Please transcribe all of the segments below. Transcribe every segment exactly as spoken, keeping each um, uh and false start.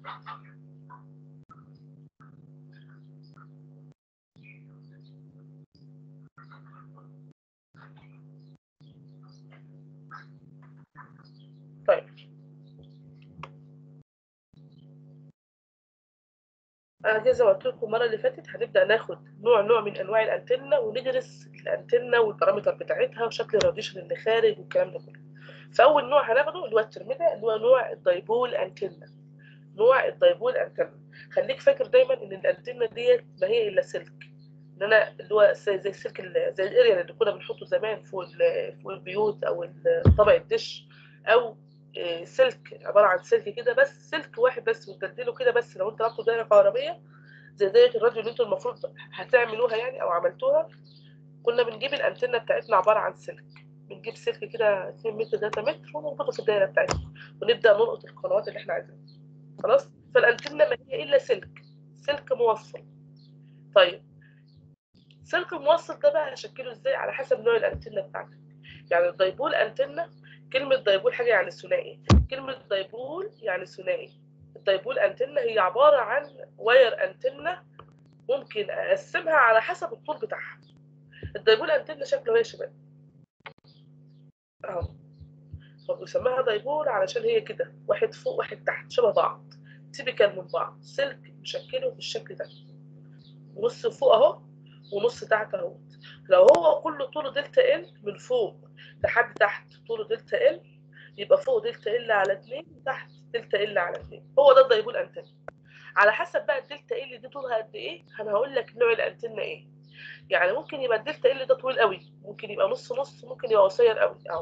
طيب انا كده زي ما قلت لكم المره اللي فاتت هنبدا ناخد نوع نوع من انواع الانتنه وندرس الانتنه والبارامتر بتاعتها وشكل الراديشن اللي خارج والكلام ده كله. فاول نوع هناخده اللي هو الترم ده اللي هو نوع الدايبول انتنه. نوع الدايبول انتنه، خليك فاكر دايما ان الانتنه ديت ما هي الا سلك، ان انا اللي هو زي السلك زي الاريال اللي كنا بنحطه زمان فوق فوق البيوت او طبق الدش، او سلك عباره عن سلك كده بس سلك واحد بس وتديله كده بس. لو انت ربطه دايره كهربيه زي دايره الراديو اللي انتوا المفروض هتعملوها يعني او عملتوها، كنا بنجيب الانتنه بتاعتنا عباره عن سلك، بنجيب سلك كده اتنين متر تلاتة متر ونربطه في الدايره بتاعتنا ونبدا نلقط القنوات اللي احنا عايزينها. خلاص، فالانتنه ما هي الا سلك، سلك موصل. طيب سلك موصل ده بقى هشكله ازاي؟ على حسب نوع الانتنه بتاعتك. يعني الدايبول انتنه، كلمه دايبول حاجه يعني ثنائي، كلمه دايبول يعني ثنائي. الدايبول انتنه هي عباره عن واير انتنه ممكن اقسمها على حسب الطول بتاعها. الدايبول انتنه شكله ايه يا شباب؟ اهو، هو بيسموها دايبول علشان هي كده واحد فوق واحد تحت شبه بعض، تيبيكال من بعض، سلك مشكله بالشكل ده، نص فوق اهو ونص تحت اهو. لو هو كله طوله دلتا ال من فوق لحد تحت طوله دلتا ال، يبقى فوق دلتا ال على اتنين وتحت دلتا ال على اتنين، هو ده الدايبول انتنه. على حسب بقى الدلتا ال دي طولها قد ايه انا هقول لك نوع الانتنه ايه. يعني ممكن يبقى الدلتا ال ده طويل قوي، ممكن يبقى نص نص، ممكن يبقى قصير قوي اهو.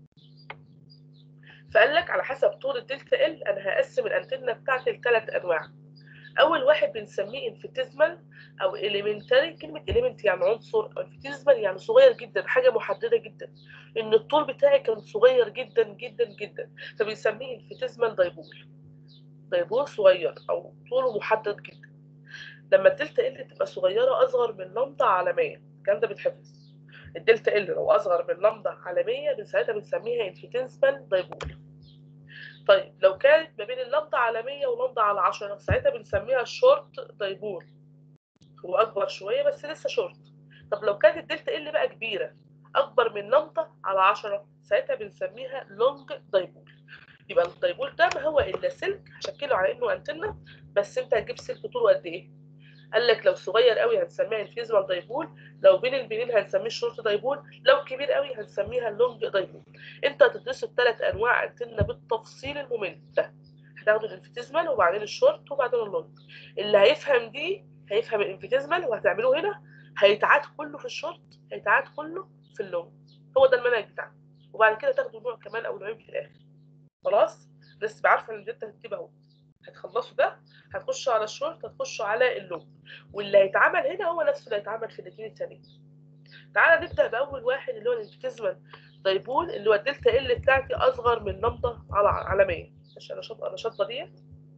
فقال لك على حسب طول الدلتا ال انا هقسم الانتنه بتاعتي لثلاث انواع. اول واحد بنسميه انفيتيزمال او اليمنتري، كلمه اليمنت يعني عنصر، انفيتيزمال يعني صغير جدا، حاجه محدده جدا، ان الطول بتاعي كان صغير جدا جدا جدا، فبنسميه انفيتيزمال دايبول، دايبول صغير او طوله محدد جدا. لما الدلتا ال تبقى صغيره اصغر من لمده على مية، الكلام ده بيتحفظ، الدلتا ال لو اصغر من لمده على مية ساعتها بنسميها انفيتيزمال دايبول. طيب لو كانت ما بين اللمده على مية ولمده على عشرة ساعتها بنسميها شورت دايبول، هو اكبر شويه بس لسه شورت. طب لو كانت الدلتا ال بقى كبيره اكبر من لمده على عشرة ساعتها بنسميها لونج دايبول. يبقى الدايبول ده ما هو الا سلك هشكله على انه انتنه، بس انت هتجيب سلك طوله قد ايه؟ قال لك لو صغير قوي هنسميها انفيزمال دايبول، لو بين البنين هنسميه شورت دايبول، لو كبير قوي هنسميها اللونج دايبول. انت هتدرسوا الثلاث انواع انتنه بالتفصيل الممل ده، هتاخدوا الانفيتيزمال وبعدين الشورت وبعدين اللونج. اللي هيفهم دي هيفهم الانفيتيزمال وهتعملوه هنا، هيتعاد كله في الشورت، هيتعاد كله في اللونج، هو ده المنهج بتاعنا. وبعد كده تاخدوا نوع كمان او نوعين في الاخر. خلاص بس بعرفه ان انت هتكتبها اهو، هتخلصوا ده هتخشوا على الشورت هتخشوا على اللونج، واللي هيتعمل هنا هو نفسه اللي هيتعمل في الاثنين التانيين. تعالى نبدا باول واحد اللي هو الانفيتيزمال دايبول، اللي هو الدلتا ال بتاعتي اصغر من لمده على على مية. عشان انا شاطره انا شاطره دي،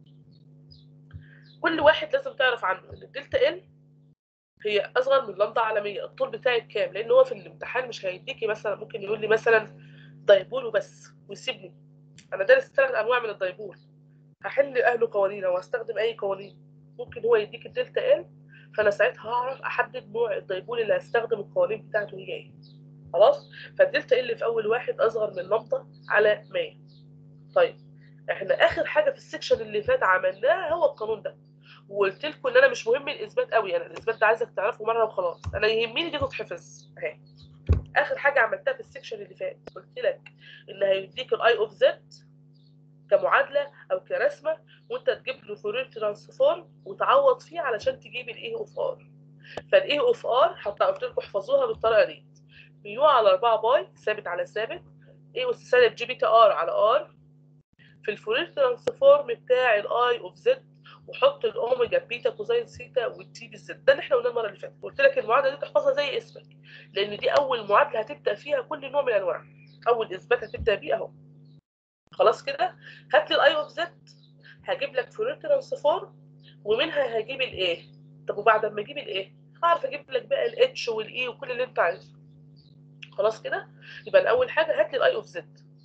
كل واحد لازم تعرف عنه ان الدلتا ال هي اصغر من لمده على مية. الطول بتاعي بكام؟ لان هو في الامتحان مش هيديكي مثلا، ممكن يقول لي مثلا دايبول وبس ويسيبني، انا دارس ثلاث انواع من الدايبول هحل اهله قوانين او هستخدم اي قوانين، ممكن هو يديك الدلتا ال، فانا ساعتها هعرف احدد نوع الدايبول اللي هستخدم القوانين بتاعته هي ايه. خلاص، فالدلتا ال في اول واحد اصغر من لمده على مية. طيب احنا اخر حاجه في السكشن اللي فات عملناها هو القانون ده، وقلت لكم ان انا مش مهم الاثبات قوي، انا الاثبات ده عايزك تعرفه مره وخلاص، انا يهمني دي تتحفظ اهي. اخر حاجه عملتها في السكشن اللي فات قلت لك ان هيديك الاي اوف زد كمعادله او كرسمه، وانت تجيب له فورير ترانسفورم وتعوض فيه علشان تجيب الاي اوف ار. فالاي اوف ار حتى قلت لكم احفظوها بالطريقه دي، ميو على أربعة باي ثابت على ثابت، اي اس سالب جي بيتا ار على ار في الفورير ترانسفورم بتاع الاي اوف زد، وحط الاوميجا بيتا كوزين سيتا والتي بالزد. ده اللي احنا قلناه المره اللي فاتت، قلت لك المعادله دي تحفظها زي اسمك، لان دي اول معادله هتبدا فيها كل نوع من الانواع، اول اثبات هتبدا بيه اهو. خلاص كده، هات لي الاي اوف زد، هجيب لك فورير ترانسفورم ومنها هجيب الايه. طب وبعد ما اجيب الايه هعرف اجيب لك بقى الاتش والاي وكل اللي انت عايزه. خلاص كده، يبقى اول حاجه هات لي الاي اوف زد.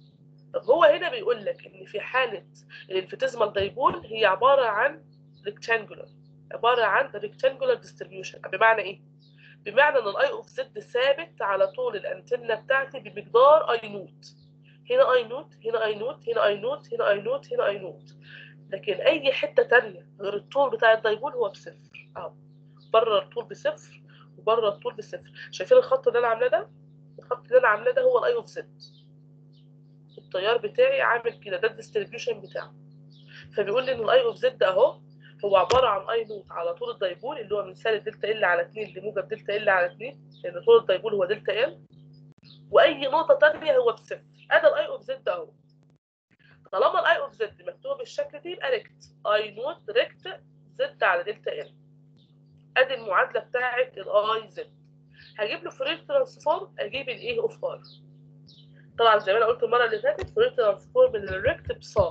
طب هو هنا بيقول لك ان في حاله الانفيتيزمال دايبول هي عباره عن ريكتانجولار، عباره عن ريكتانجولار ديستريبيوشن. بمعنى ايه؟ بمعنى ان الاي اوف زد ثابت على طول الانتنه بتاعتي بمقدار اي نوت. هنا اي نوت، هنا اي نوت، هنا اي نوت، هنا اي نوت، هنا اي نوت. لكن اي حته تانية غير الطول بتاع الدايبول هو بصفر. اهو بره الطول بصفر وبره الطول بصفر. شايفين الخط اللي انا عاملاه ده؟ الخط اللي انا عاملاه ده هو الاي اوف زد. التيار بتاعي عامل كده، ده الديستريبيوشن بتاعه. فبيقول لي ان الاي اوف زد اهو هو عباره عن اي نوت على طول الدايبول اللي هو من سالب دلتا ال على اتنين لموجب دلتا ال على اتنين، لان طول الدايبول هو دلتا ال، واي نقطه ثانيه هو بصفر. ادي الاي اوف زد اهو. طالما الاي اوف زد مكتوبه بالشكل ده يبقى ريكت اي نوت ريكت زد على دلتا ال. ادي المعادله بتاعت الاي زد. هجيب له فورير ترانسفورم، اجيب الايه اوف ار. طبعا زي ما انا قلت المره اللي فاتت فورير ترانسفورم من الريكت بصا،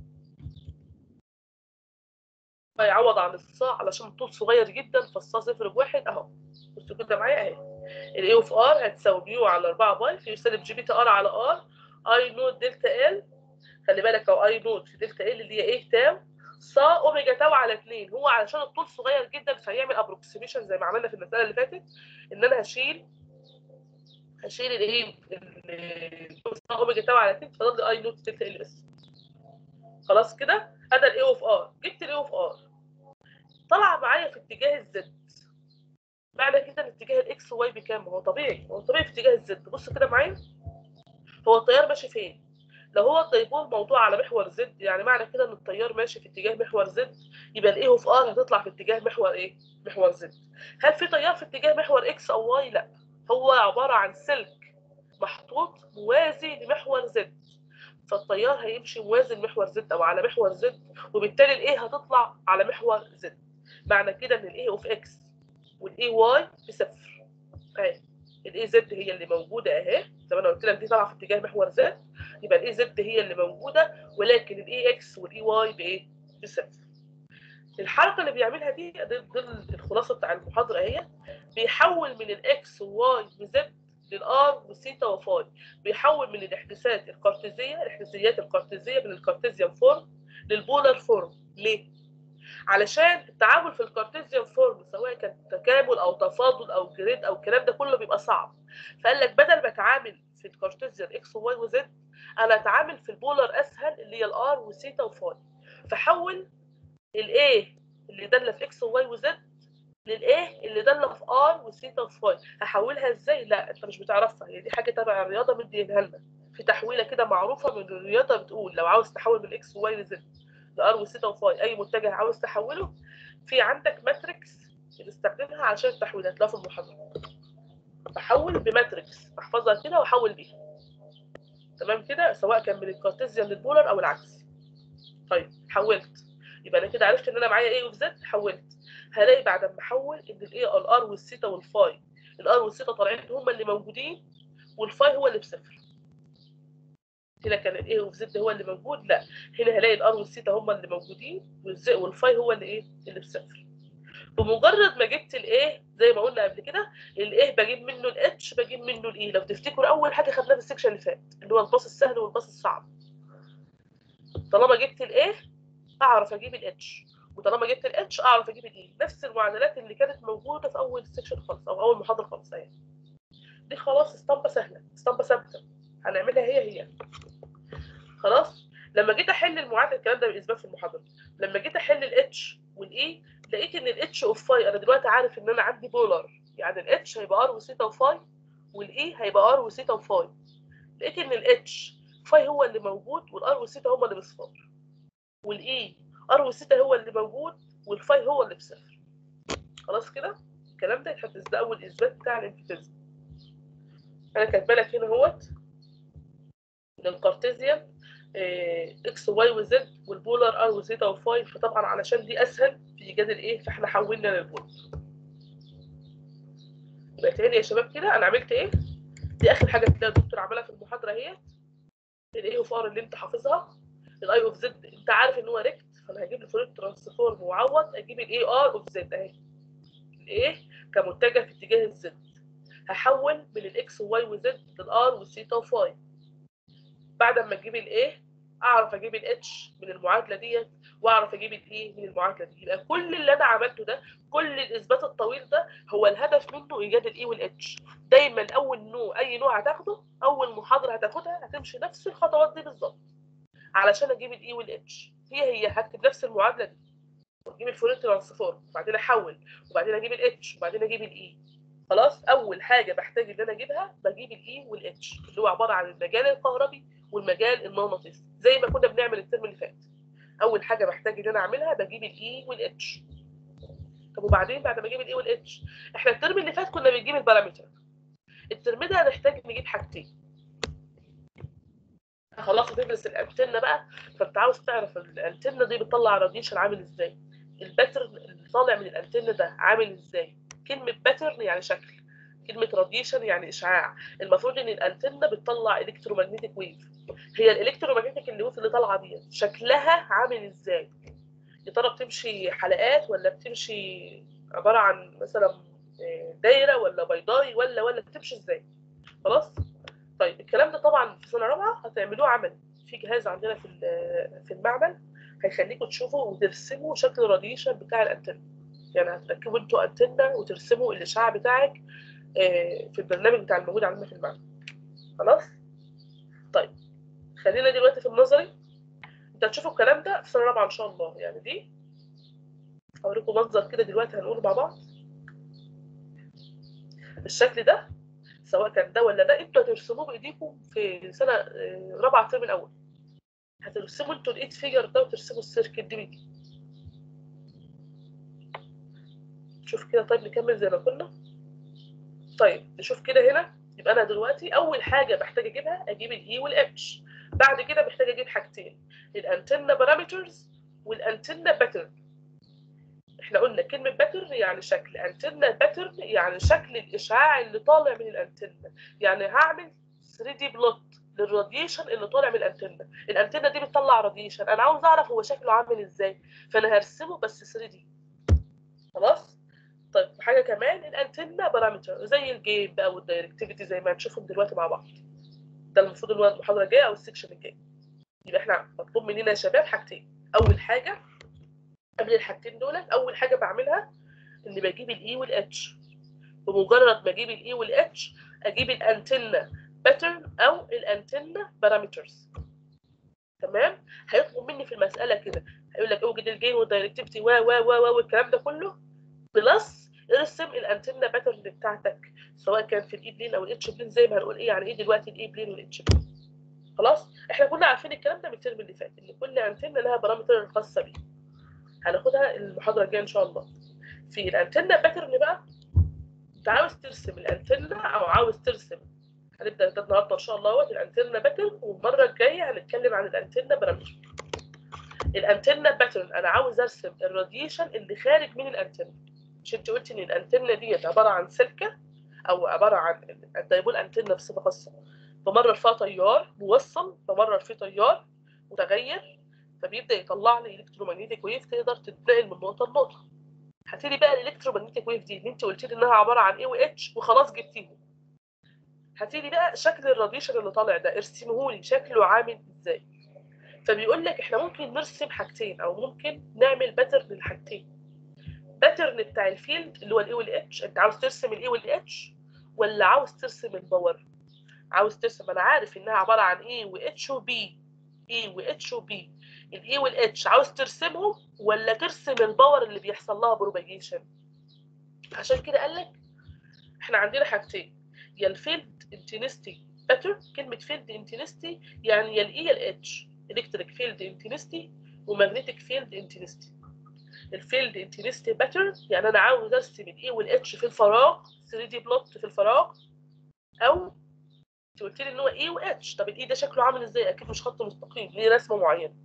فيعوض عن الصا علشان الطول صغير جدا فالصا صفر بواحد اهو. بصوا كده معايا اهي. الاي اوف ار هتساوي ميو على اربعة باي في يسالب جي بيتا ار على ار اي نوت دلتا ال. خلي بالك اهو اي نوت في دلتا ال اللي هي ايه تاو صا اوميجا تاو على اتنين. هو علشان الطول صغير جدا فهيعمل ابروكسيميشن زي ما عملنا في المساله اللي فاتت، ان انا هشيل هشيل الايه صا اوميجا تاو على اتنين فضل لي اي نوت دلتا ال بس. خلاص كده ادي الاي اوف ار. جبت الاي اوف ار طلع معايا في اتجاه الزد. معنى كده ان اتجاه الاكس واي بكام؟ هو طبيعي، هو طبيعي في اتجاه الزد. بص كده معايا، هو التيار ماشي فين؟ لو هو الدايبول موضوع على محور زد، يعني معنى كده ان التيار ماشي في اتجاه محور زد، يبقى الاي اوف ار هتطلع في اتجاه محور ايه؟ محور زد. هل في تيار في اتجاه محور اكس او واي؟ لا، هو عباره عن سلك محطوط موازي لمحور زد، فالتيار هيمشي موازي لمحور زد او على محور زد، وبالتالي الايه هتطلع على محور زد. معنى كده ان الاي اوف اكس والاي واي بصفر. اهي الاي زد هي اللي موجوده اهي، زي ما انا قلت لك دي طالعه في اتجاه محور زد، يبقى الاي زد هي اللي موجوده، ولكن الاي اكس والاي واي بايه؟ بصفر. الحركه اللي بيعملها دي ضمن الخلاصه بتاع المحاضره اهي، بيحول من الاكس وواي وزد للار وثيتا وفاي. بيحول من الاحداثات الكارتيزيه الاحداثيات الكارتيزيه من الكارتيزيان فورم للبولار فورم. ليه؟ علشان التعامل في الكارتيزيان فورم سواء كان تكامل او تفاضل او جريد او الكلام ده كله بيبقى صعب. فقال لك بدل ما اتعامل في الكارتيزيان اكس وواي وزد، انا اتعامل في البولار اسهل اللي هي الار وثيتا وفاي. فحول الايه اللي داله في اكس وواي وزد للايه اللي داله في ار وثيتا وفاي. هحولها ازاي؟ لا انت مش بتعرفها، هي دي حاجه تبع الرياضه مدينها لنا في تحويله كده معروفه من الرياضه، بتقول لو عاوز تحول من اكس وواي لزد لار وثيتا وفاي اي متجه عاوز تحوله، في عندك ماتريكس بنستخدمها عشان التحويل، هتلاقيها في المحاضره. بحول بماتريكس بحفظها كده واحول بيها. تمام كده، سواء كان من الكارتيزيان للبولار او العكس. طيب حولت، يبقى انا كده عرفت ان انا معايا ايه وفي زد. حولت، هلاقي بعد ما احول ان الايه الار والثيتا والفاي، الار والثيتا طالعين هم اللي موجودين والفاي هو اللي بصفر. هنا كان الايه وفي زد هو اللي موجود، لا هنا هلاقي الار والثيتا هم اللي موجودين والفاي هو اللي ايه اللي بصفر. بمجرد ما جبت الايه زي ما قلنا قبل كده، الايه بجيب منه الاتش بجيب منه الاي. لو تفتكروا اول حاجه خدناها في السكشن اللي فات اللي هو الباص السهل والباص الصعب. طالما جبت الايه اعرف اجيب الاتش، وطالما جبت الاتش اعرف اجيب الاي. نفس المعادلات اللي كانت موجوده في اول سيكشن خالص او اول محاضره خالص اهي. دي خلاص اسطمبه سهله، اسطمبه ثابته هنعملها هي هي. خلاص. لما جيت احل المعادله، الكلام ده باثبات في المحاضره، لما جيت احل الاتش والاي لقيت ان الاتش اوف فاي، انا دلوقتي عارف ان انا عندي بولار، يعني الاتش هيبقى ار وثيتا وفاي والاي هيبقى ار وثيتا وفاي. لقيت ان الاتش فاي هو اللي موجود والار وثيتا هم اللي بصفار، والاي ار وثيتا هو اللي موجود والفاي هو اللي بصفر. خلاص كده الكلام ده يتحفظ، ده اول اثبات بتاع الانفيتيزم. انا كاتبه لك هنا اهوت ان الكارتيزيان اكس واي وزد والبولار ار وثيتا وفاي، فطبعا علشان دي اسهل في ايجاد الايه فاحنا حولنا للبولار. يبقى تاني يا شباب كده انا عملت ايه؟ دي اخر حاجه تلاقي الدكتور عملها في المحاضره اهي، الاي اوف ار اللي انت حافظها. الاي اوف زد انت عارف ان هو ريكت، فانا هجيب له فورير ترانسفورم واعوض اجيب الاي ار اوف زد اهي. الايه كمتجه في اتجاه الزد، هحول من الاكس وواي وزد للار والثيتا وفاي. بعد ما اجيب الايه اعرف اجيب الاتش من المعادله ديت، واعرف اجيب الايه من المعادله دي. يبقى كل اللي انا عملته ده، كل الاثبات الطويل ده، هو الهدف منه ايجاد الاي والاتش. دايما اول نوع، اي نوع هتاخده، اول محاضره هتاخدها هتمشي نفس الخطوات دي بالظبط علشان اجيب الاي والاتش. هي هي هكتب نفس المعادله دي، واجيب الفورير ترانسفورم، وبعدين احول، وبعدين اجيب الاتش، وبعدين اجيب الاي. خلاص، اول حاجه بحتاج ان انا اجيبها بجيب الاي والاتش، اللي هو عباره عن المجال الكهربي والمجال المغناطيسي، زي ما كنا بنعمل الترم اللي فات. اول حاجه بحتاج ان انا اعملها بجيب الاي والاتش. طب وبعدين بعد ما اجيب الاي والاتش، احنا الترم اللي فات كنا بنجيب البارامتر. الترم ده هنحتاج نجيب حاجتين. خلاص بتدرس الانتنه بقى، فانت عاوز تعرف الانتنه دي بتطلع راديشن عامل ازاي، الباترن اللي طالع من الانتنه ده عامل ازاي. كلمه باترن يعني شكل، كلمه راديشن يعني اشعاع. المفروض ان الانتنه بتطلع الكترومagnetic ويف. هي الالكترومagnetic ويف اللي طالعه دي شكلها عامل ازاي؟ يا ترى بتمشي حلقات، ولا بتمشي عباره عن مثلا دايره، ولا بيضاوي، ولا ولا بتمشي ازاي؟ خلاص. طيب الكلام ده طبعا في سنه رابعه هتعملوه عملي في جهاز عندنا في في المعمل، هيخليكم تشوفوا وترسموا شكل الراديشن بتاع الانتنه. يعني هتركبوا انتوا انتنه وترسموا الاشعاع بتاعك في البرنامج بتاع الموجود عندنا في المعمل. خلاص. طيب خلينا دلوقتي في النظري. انت هتشوفوا الكلام ده في سنه رابعه ان شاء الله. يعني دي هوريكم منظر كده دلوقتي هنقوله مع بعض. الشكل ده سواء كان ده ولا ده، انتوا هترسموه بايديكم في سنه رابعه الترم الاول. هترسموا انتوا الايد فيجر ده وترسموا السيركل دي بايدي. شوف كده. طيب نكمل زي ما كنا. طيب نشوف كده هنا. يبقى انا دلوقتي اول حاجه بحتاج اجيبها اجيب الاي والاتش. بعد كده بحتاج اجيب حاجتين، الانتنه بارامترز والانتنه باترن. احنا قلنا كلمه باترن يعني شكل، انتنه باترن يعني شكل الاشعاع اللي طالع من الانتنه. يعني هعمل ثري دي بلوت للراديشن اللي طالع من الانتنه. الانتنه دي بتطلع راديشن، انا عاوز اعرف هو شكله عامل ازاي، فانا هرسمه بس ثري دي. خلاص. طيب حاجه كمان، الانتنه بارامتر زي الجيم بقى والدايركتيفيتي زي ما هنشوفهم دلوقتي مع بعض. ده المفروض اللي هو المحاضره الجايه او السكشن الجاي. يبقى احنا مطلوب مننا يا شباب حاجتين. اول حاجه قبل الحاجتين دول، اول حاجه بعملها اني بجيب الاي والاتش. بمجرد ما اجيب الاي والاتش اجيب الانتنه باترن او الانتنه بارامترز. تمام. هيطلب مني في المساله كده، هيقول لك اوجد الجين والدايركتيفيتي و و و والكلام ده كله، بلس ارسم الانتنه باترن بتاعتك سواء كان في الاي بلين او الاتش بلين. زي ما هنقول ايه يعني ايه دلوقتي الاي بلين والاتش بلين. خلاص. احنا كنا عارفين الكلام ده من الترم اللي فات، ان كل انتنه لها بارامتر الخاصه بيه. هناخدها المحاضره الجايه ان شاء الله. في الانتنه باترن بقى، انت عاوز ترسم الانتنه او عاوز ترسم، هنبدا ده النهارده ان شاء الله وقت الانتنه باترن، والمره الجايه هنتكلم عن الانتنه بارامتر. الانتنه باترن انا عاوز ارسم الراديشن اللي خارج من الانتنه. مش انت قلت ان الانتنه ديت عباره عن سلكه او عباره عن الدايبول انتنه بصفه خاصه، بمرر فيها تيار موصل، بمرر فيه تيار متغير، فبيبدا يطلع لي الكترومagnetic ويف تقدر تتنقل من نقطه لنقطه. هاتي بقى الالكترومagnetic ويف دي اللي انت قلت لي انها عباره عن ايه واتش وخلاص جبتيهم. هاتي لي بقى شكل الراديشن اللي طالع ده، ارسمه لي شكله عامل ازاي. فبيقول لك احنا ممكن نرسم حاجتين او ممكن نعمل باترن للحاجتين. باترن بتاع الفيلد اللي هو الاي والاتش، انت عاوز ترسم الاي والاتش ولا عاوز ترسم الباور؟ عاوز ترسم، انا عارف انها عباره عن اي واتش وبي، اي واتش وبي. الاي والاتش عاوز ترسمهم ولا ترسم الباور اللي بيحصل لها بروباجيشن؟ عشان كده قال لك احنا عندنا حاجتين، يا الفيلد انتنستي باترن. كلمه فيلد انتنستي يعني يا الاي يا الاتش، الكتريك فيلد انتنستي ومagnetic فيلد انتنستي. الفيلد انتنستي باترن يعني انا عاوز ارسم الاي والاتش في الفراغ، ثري دي بلوت في الفراغ. او انت قلت لي ان هو اي واتش، طب الاي ده شكله عامل ازاي؟ اكيد مش خط مستقيم، ليه رسمه معينه.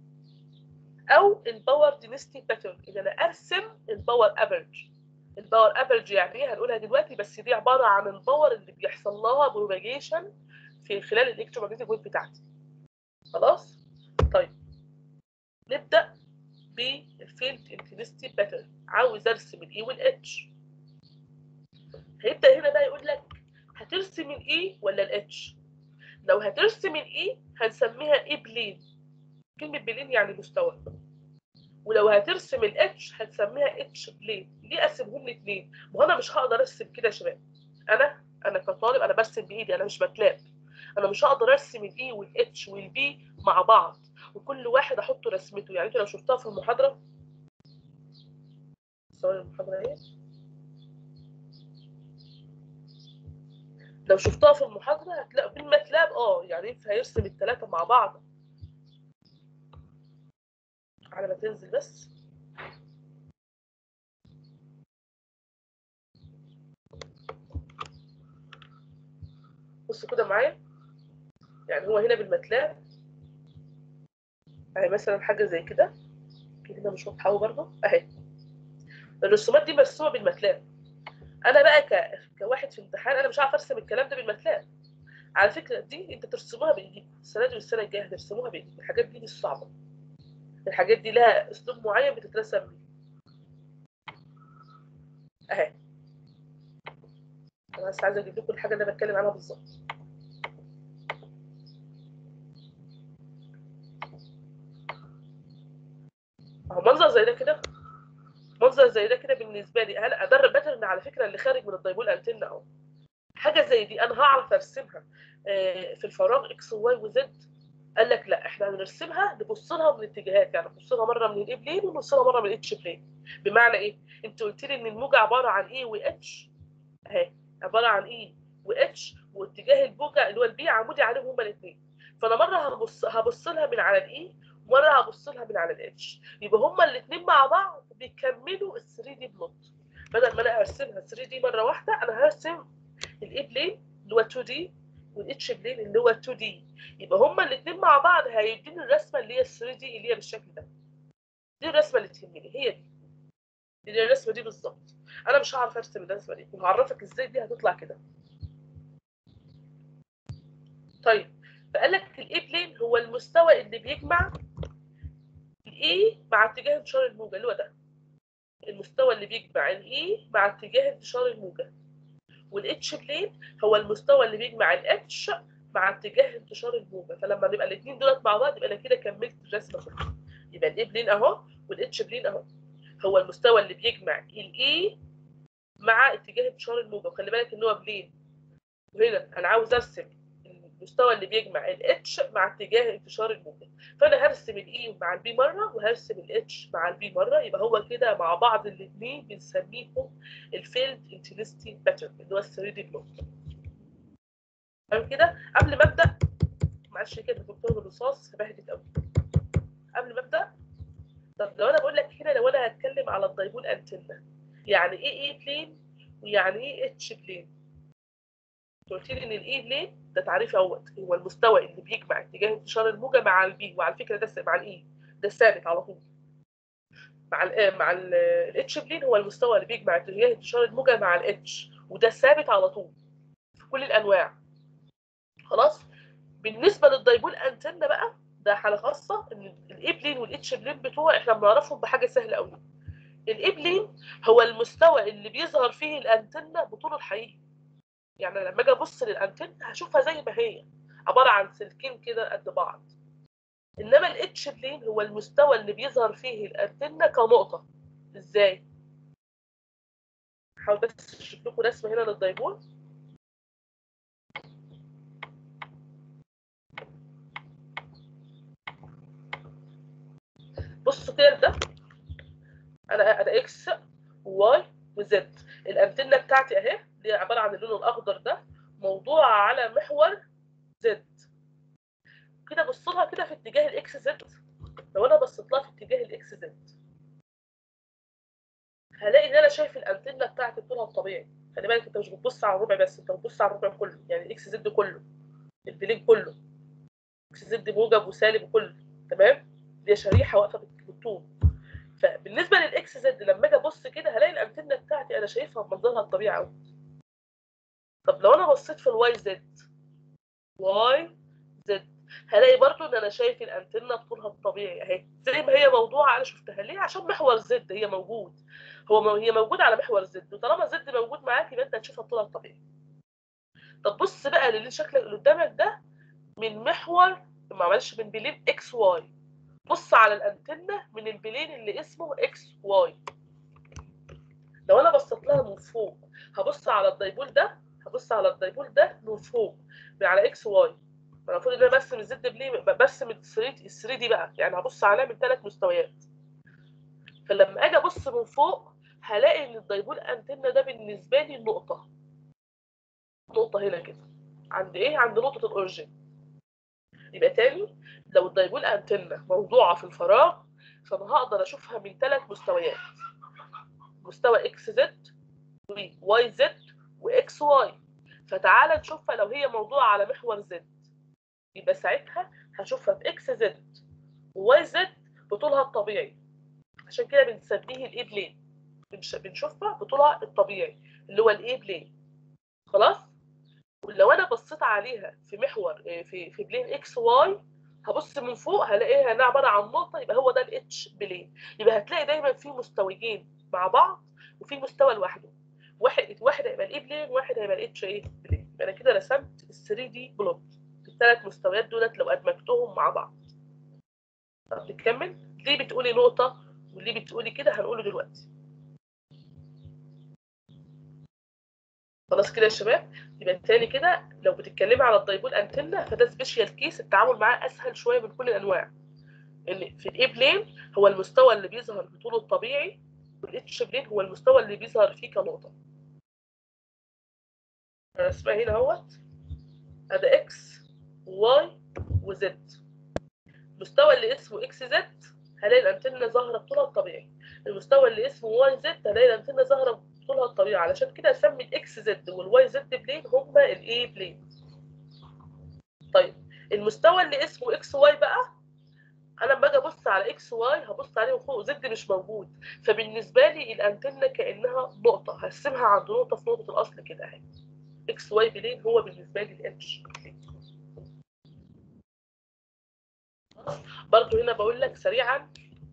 او الباور دينستي باترن ان انا ارسم الباور افريج. الباور افريج يعني ايه هنقولها دلوقتي، بس دي عباره عن الباور اللي بيحصل لها بروباجيشن في خلال الالكترومagnetic ويف بتاعتي. خلاص. طيب نبدا بالفيلد انتنستي باترن. عاوز ارسم الاي والاتش. هيبدا هنا بقى يقول لك هترسم الاي ولا الاتش. لو هترسم الاي هنسميها اي بلين، كلمه بلين يعني مستوى. ولو هترسم الاتش هتسميها اتش بلين. ليه اقسمهم لاثنين؟ ما هو انا مش هقدر ارسم كده يا شباب. انا انا كطالب انا برسم بايدي، انا مش ماتلاب. انا مش هقدر ارسم الاي والاتش والبي مع بعض وكل واحد احط رسمته. يعني انتوا لو شفتها في المحاضره، ثواني المحاضره ايه، لو شفتها في المحاضره هتلاقوا بالماتلاب اه يعني ينفع يرسم الثلاثه مع بعض. على ما تنزل بس. بصوا كده معايا، يعني هو هنا بالماتلاب اهي مثلا حاجه زي كده، هنا مش واضحه قوي برضه اهي. الرسومات دي مرسومه بالماتلاب. انا بقى ك... كواحد في امتحان انا مش عارف ارسم الكلام ده بالماتلاب. على فكره دي انت ترسموها بايديكم السنه دي والسنه الجايه هترسموها بايديكم. الحاجات دي مش صعبه، الحاجات دي لها اسلوب معين بتترسم بيه اهي. انا بس عايزه اجيب لكم الحاجه اللي انا بتكلم عنها بالظبط. اهو منظر زي ده كده، منظر زي ده كده بالنسبه لي هل ادر باترن على فكره اللي خارج من الدايبول انتنا اهو. حاجه زي دي انا هعرف ارسمها في الفراغ اكس وواي وزد. قال لك لا احنا هنرسمها نبص لها من الاتجاهات، يعني نبص لها مره من الاي بلين ونبص لها مره من الاتش بلين. بمعنى ايه؟ انت قلت لي ان الموجه عباره عن اي واتش اهي، عباره عن اي واتش واتجاه الموجه اللي هو البي عمودي عليهم هما الاثنين. فانا مره هبص هبص لها من على الاي ومره هبص لها من على الاتش، يبقى هما الاثنين مع بعض بيكملوا ال ثري دي بلوت. بدل ما انا ارسمها ثري دي مره واحده انا هرسم الاي بلين اللي هو تو دي والاتش بلين اللي هو تو دي، يبقى هما الاثنين مع بعض هيديني الرسمه اللي هي ثري دي اللي هي بالشكل ده. دي الرسمه اللي تهمني، هي دي دي الرسمه دي بالظبط. انا مش هعرف ارسم الرسمه دي وهعرفك ازاي دي هتطلع كده. طيب فقال لك الاي بلين هو المستوى اللي بيجمع الاي مع اتجاه انتشار الموجه اللي هو ده. المستوى اللي بيجمع الاي مع اتجاه انتشار الموجه. والاتش بلين هو المستوى اللي بيجمع الاتش مع اتجاه انتشار الموجه. فلما نبقى الاثنين دولت مع بعض يبقى انا كده كملت الرسمه كلها. يبقى الاي بلين اهو والاتش بلين اهو هو المستوى اللي بيجمع الاي مع اتجاه انتشار الموجه. وخلي بالك ان هو بلين، وهنا انا عاوز ارسم المستوى اللي بيجمع الاتش مع اتجاه انتشار الموجه. فانا هرسم الاي مع البي مره وهرسم الاتش مع البي مره، يبقى هو كده مع بعض الاثنين بنسميهم الفيلد انتنسيتي باترن اللي هو ال ثري دي بلوت. تمام كده؟ قبل ما ابدا معلش كده دكتور بالرصاص بهدت قوي. قبل ما ابدا، طب لو انا بقول لك هنا لو انا هتكلم على الدايبول انتنا، يعني ايه اي بلين ويعني ايه اتش بلين؟ قلت لي ان الاي بلين ده تعريف اهوت هو المستوى اللي بيجمع اتجاه انتشار الموجه مع البي، وعلى فكره ده مع الاي ده ثابت على طول. مع ال مع الاتش بلين هو المستوى اللي بيجمع اتجاه انتشار الموجه مع الاتش، وده ثابت على طول في كل الانواع. خلاص. بالنسبه للدايبول انتنا بقى ده حاله خاصه، ان الاي بلين والاتش بلين بتوع احنا بنعرفهم بحاجه سهله قوي. الاي بلين هو المستوى اللي بيظهر فيه الانتنا بطوله الحقيقي. يعني لما اجي ابص للانتنه هشوفها زي ما هي عباره عن سلكين كده قد بعض. انما الاتش بلين هو المستوى اللي بيظهر فيه الانتنه كنقطه. ازاي؟ هحاول بس اشوف لكم رسمه هنا للدايبول. بصوا كده ده انا انا اكس وواي وزد. الانتنه بتاعتي اهي اللي هي عباره عن اللون الاخضر ده موضوعه على محور زد. كده بص لها كده في اتجاه الاكس زد. لو انا بصيت لها في اتجاه الاكس زد هلاقي ان انا شايف الانتنه بتاعتي بطولها الطبيعي. خلي بالك انت مش بتبص على الربع بس، انت بتبص على الربع كله، يعني الاكس زد كله، البلين كله، اكس زد موجب وسالب وكله. تمام؟ دي شريحه واقفه بالطول. فبالنسبه للاكس زد لما اجي ابص كده هلاقي الانتنه بتاعتي انا شايفها بمنظرها الطبيعي قوي. طب لو انا بصيت في الواي زد، واي زد هلاقي برضو ان انا شايف الانتنه بطولها الطبيعي اهي زي ما هي موضوعه. انا شفتها ليه؟ عشان محور زد هي موجود، هو مو هي موجوده على محور زد، وطالما زد موجود معاك يبقى انت هتشوفها بطولها الطبيعي. طب بص بقى للشكل اللي قدامك ده، من محور ما عملش من بلين اكس واي. بص على الانتنه من البلين اللي اسمه اكس واي. لو انا بصيت لها من فوق هبص على الدايبول ده، هبص على الدايبول ده من فوق من على اكس واي. المفروض ان انا برسم الزد بلين، برسم ال ثري دي بقى، يعني هبص عليها من ثلاث مستويات. فلما اجي ابص من فوق هلاقي ان الدايبول انتنه ده بالنسبه لي نقطه، نقطه هنا كده عند ايه؟ عند نقطه الاوريجين. يبقى تاني، لو الدايبول انتنه موضوعه في الفراغ فانا هقدر اشوفها من ثلاث مستويات، مستوى اكس زد وواي زد واكس واي. فتعالى نشوفها لو هي موضوعه على محور زد، يبقى ساعتها هشوفها في اكس زد وواي زد بطولها الطبيعي، عشان كده بنسميه الاي بلين، بنشوفها بطولها الطبيعي اللي هو الاي بلين. خلاص. ولو انا بصيت عليها في محور في في بلين اكس واي هبص من فوق هلاقيها انها عباره عن نقطه، يبقى هو ده الاتش بلين. يبقى هتلاقي دايما في مستويين مع بعض وفي مستوى لوحده، واحد واحد هيبقى الاي بلين واحد هيبقى الاتش ايه بلين. يبقى انا كده رسمت ال ثري دي بلوت، الثلاث مستويات دولت لو ادمجتهم مع بعض. طب نكمل. ليه بتقولي نقطه وليه بتقولي كده؟ هنقوله دلوقتي. خلاص كده يا شباب. يبقى تاني كده، لو بتتكلمي على الدايبول انتنه فده سبيشال كيس، التعامل معاه اسهل شويه من كل الانواع. ان في الاي بلين هو المستوى اللي بيظهر بطوله الطبيعي، والاتش بلين هو المستوى اللي بيظهر فيه كنقطه. رسمها هنا اهوت، ادي اكس وواي وزد. المستوى اللي اسمه اكس زد هلاقي الانتنه ظاهره بطولها الطبيعي، المستوى اللي اسمه واي زد هلاقي الانتنه ظاهره بطولها الطبيعي، علشان كده اسمي الاكس زد والواي زد بلين هما الاي بلين. طيب المستوى اللي اسمه اكس واي بقى، انا لما اجي ابص على اكس واي هبص عليه من فوق، زد مش موجود، فبالنسبه لي الانتنه كانها نقطه، هرسمها عند نقطه في نقطه الاصل كده اهي. اكس واي بلين هو بالنسبه لي الاتش. برضو هنا بقول لك سريعا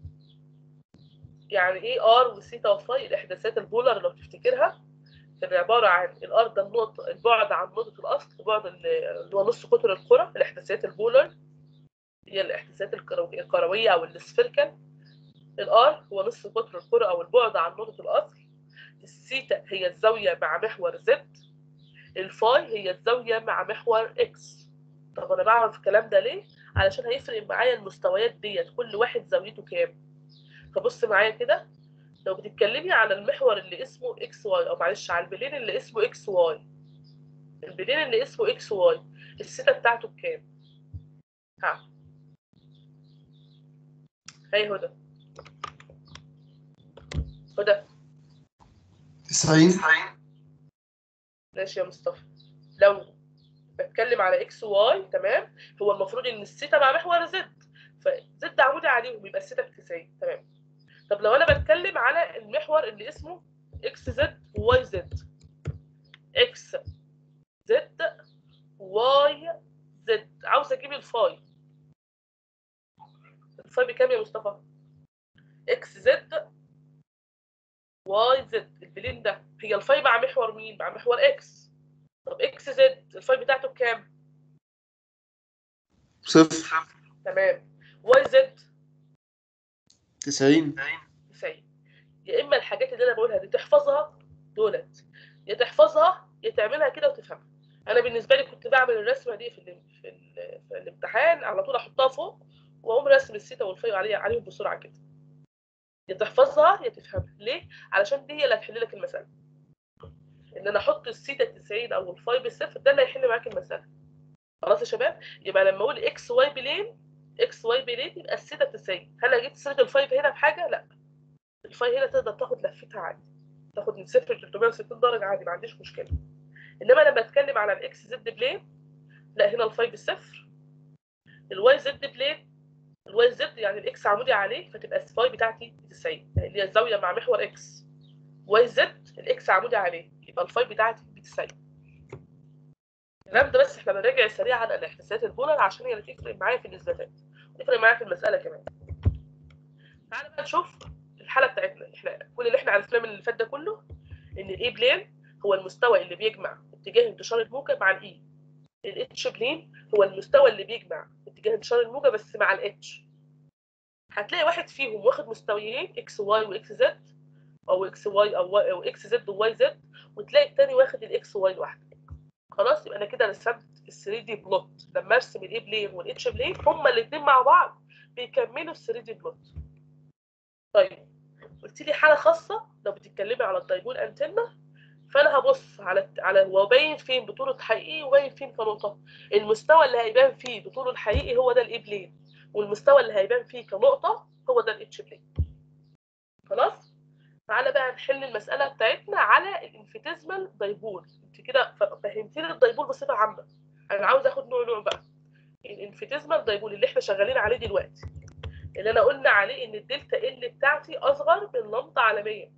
يعني ايه ار وثيتا وفاي، الاحداثيات البولر لو تفتكرها كان عباره عن الار ده النقطه، البعد عن نقطه الاصل، البعد اللي هو نص قطر الكره. الاحداثيات البولر هي الاحداثيات الكرويه او السفيركال. الار هو نص قطر الكره او البعد عن نقطه الاصل. الثيتا هي الزاويه مع محور زد. الفاي هي الزاويه مع محور اكس. طب انا بعرف الكلام ده ليه؟ علشان هيفرق معايا المستويات ديت كل واحد زاويته كام. فبص معايا كده، لو بتتكلمي على المحور اللي اسمه اكس واي، او معلش على البلين اللي اسمه اكس واي، البلين اللي اسمه اكس واي الثيتا بتاعته بكام؟ ها هي هدى هدى تسعين. ماشي يا مصطفى. لو بتكلم على اكس واي تمام، هو المفروض ان الثيتا مع محور زد، فزد عمودي عليهم يبقى الثيتا ب تسعين. تمام. طب لو انا بتكلم على المحور اللي اسمه اكس زد وواي زد، اكس زد واي زد، عاوز اجيب الفاي. الفاي بكام يا مصطفى؟ اكس زد واي زد البلين ده، هي الفاي مع محور مين؟ مع محور اكس. طب اكس زد الفاي بتاعته بكام؟ صفر. تمام. واي زد تسعين. تسعين. يا اما الحاجات اللي انا بقولها دي تحفظها دولت، يا تحفظها يا تعملها كده وتفهمها. انا بالنسبه لي كنت بعمل الرسمه دي في ال في, ال في الامتحان على طول، احطها فوق واقوم راسم الثيتا والفاي عليها عليهم بسرعه كده. يا تحفظها يا تفهمها. ليه؟ علشان دي هي اللي هتحل لك المساله. ان انا احط الثيتا تسعين او الفاي بالصفر، ده اللي هيحل معاك المساله. خلاص يا شباب. يبقى لما اقول اكس واي بلين، اكس واي بلين يبقى الثيتا تسعين. هل جبت سيره الفاي هنا بحاجه؟ لا. الفاي هنا تقدر تاخد لفتها عادي، تاخد من صفر ل ثلاثمية وستين درجه عادي، ما عنديش مشكله. انما لما اتكلم على الاكس زد بلين، لا هنا الفاي بالصفر. الواي زد بلين، الواي زد يعني الاكس عمودي عليه، فتبقى الفاي بتاعتي تسعين اللي هي الزاويه مع محور اكس. واي زد الاكس عمودي عليه، يبقى الفاي بتاعتي ب تسعين. الكلام ده بس احنا بنراجع سريعا على الاحداثيات البولر عشان هي اللي تفرق معايا في الاثباتات وتفرق معايا في المساله كمان. تعالى بقى نشوف الحاله بتاعتنا. احنا كل اللي احنا عرفناه من اللي فات ده كله ان الاي بلين هو المستوى اللي بيجمع اتجاه انتشار الموجه مع الاي. الاتش بلين هو المستوى اللي بيجمع اتجاه انتشار الموجه بس مع الاتش. هتلاقي واحد فيهم واخد مستويين اكس واي واكس زد، او اكس واي او واي او اكس زد وواي زد، وتلاقي التاني واخد الاكس واي لوحده. خلاص يبقى انا كده رسمت ال ثري دي بلوت. لما ارسم الاي بلين والاتش بلين هما الاثنين مع بعض بيكملوا ال ثري دي بلوت. طيب قلت لي حاله خاصه لو بتتكلمي على الدايبول انتنا، فانا هبص على على هو باين فين بطوله حقيقي وباين فين كنقطه. المستوى اللي هيبان فيه بطوله الحقيقي هو ده الاي بلين، والمستوى اللي هيبان فيه كنقطه هو ده الاتش بلين. خلاص تعالى بقى نحل المساله بتاعتنا على الانفيتيزمال دايبول. انت كده فهمتيني الدايبول بصفه عامه، انا عاوز اخد نوع نوع بقى. الانفيتيزمال دايبول اللي احنا شغالين عليه دلوقتي، اللي انا قلنا عليه ان الدلتا ال بتاعتي اصغر من لمضه على مية.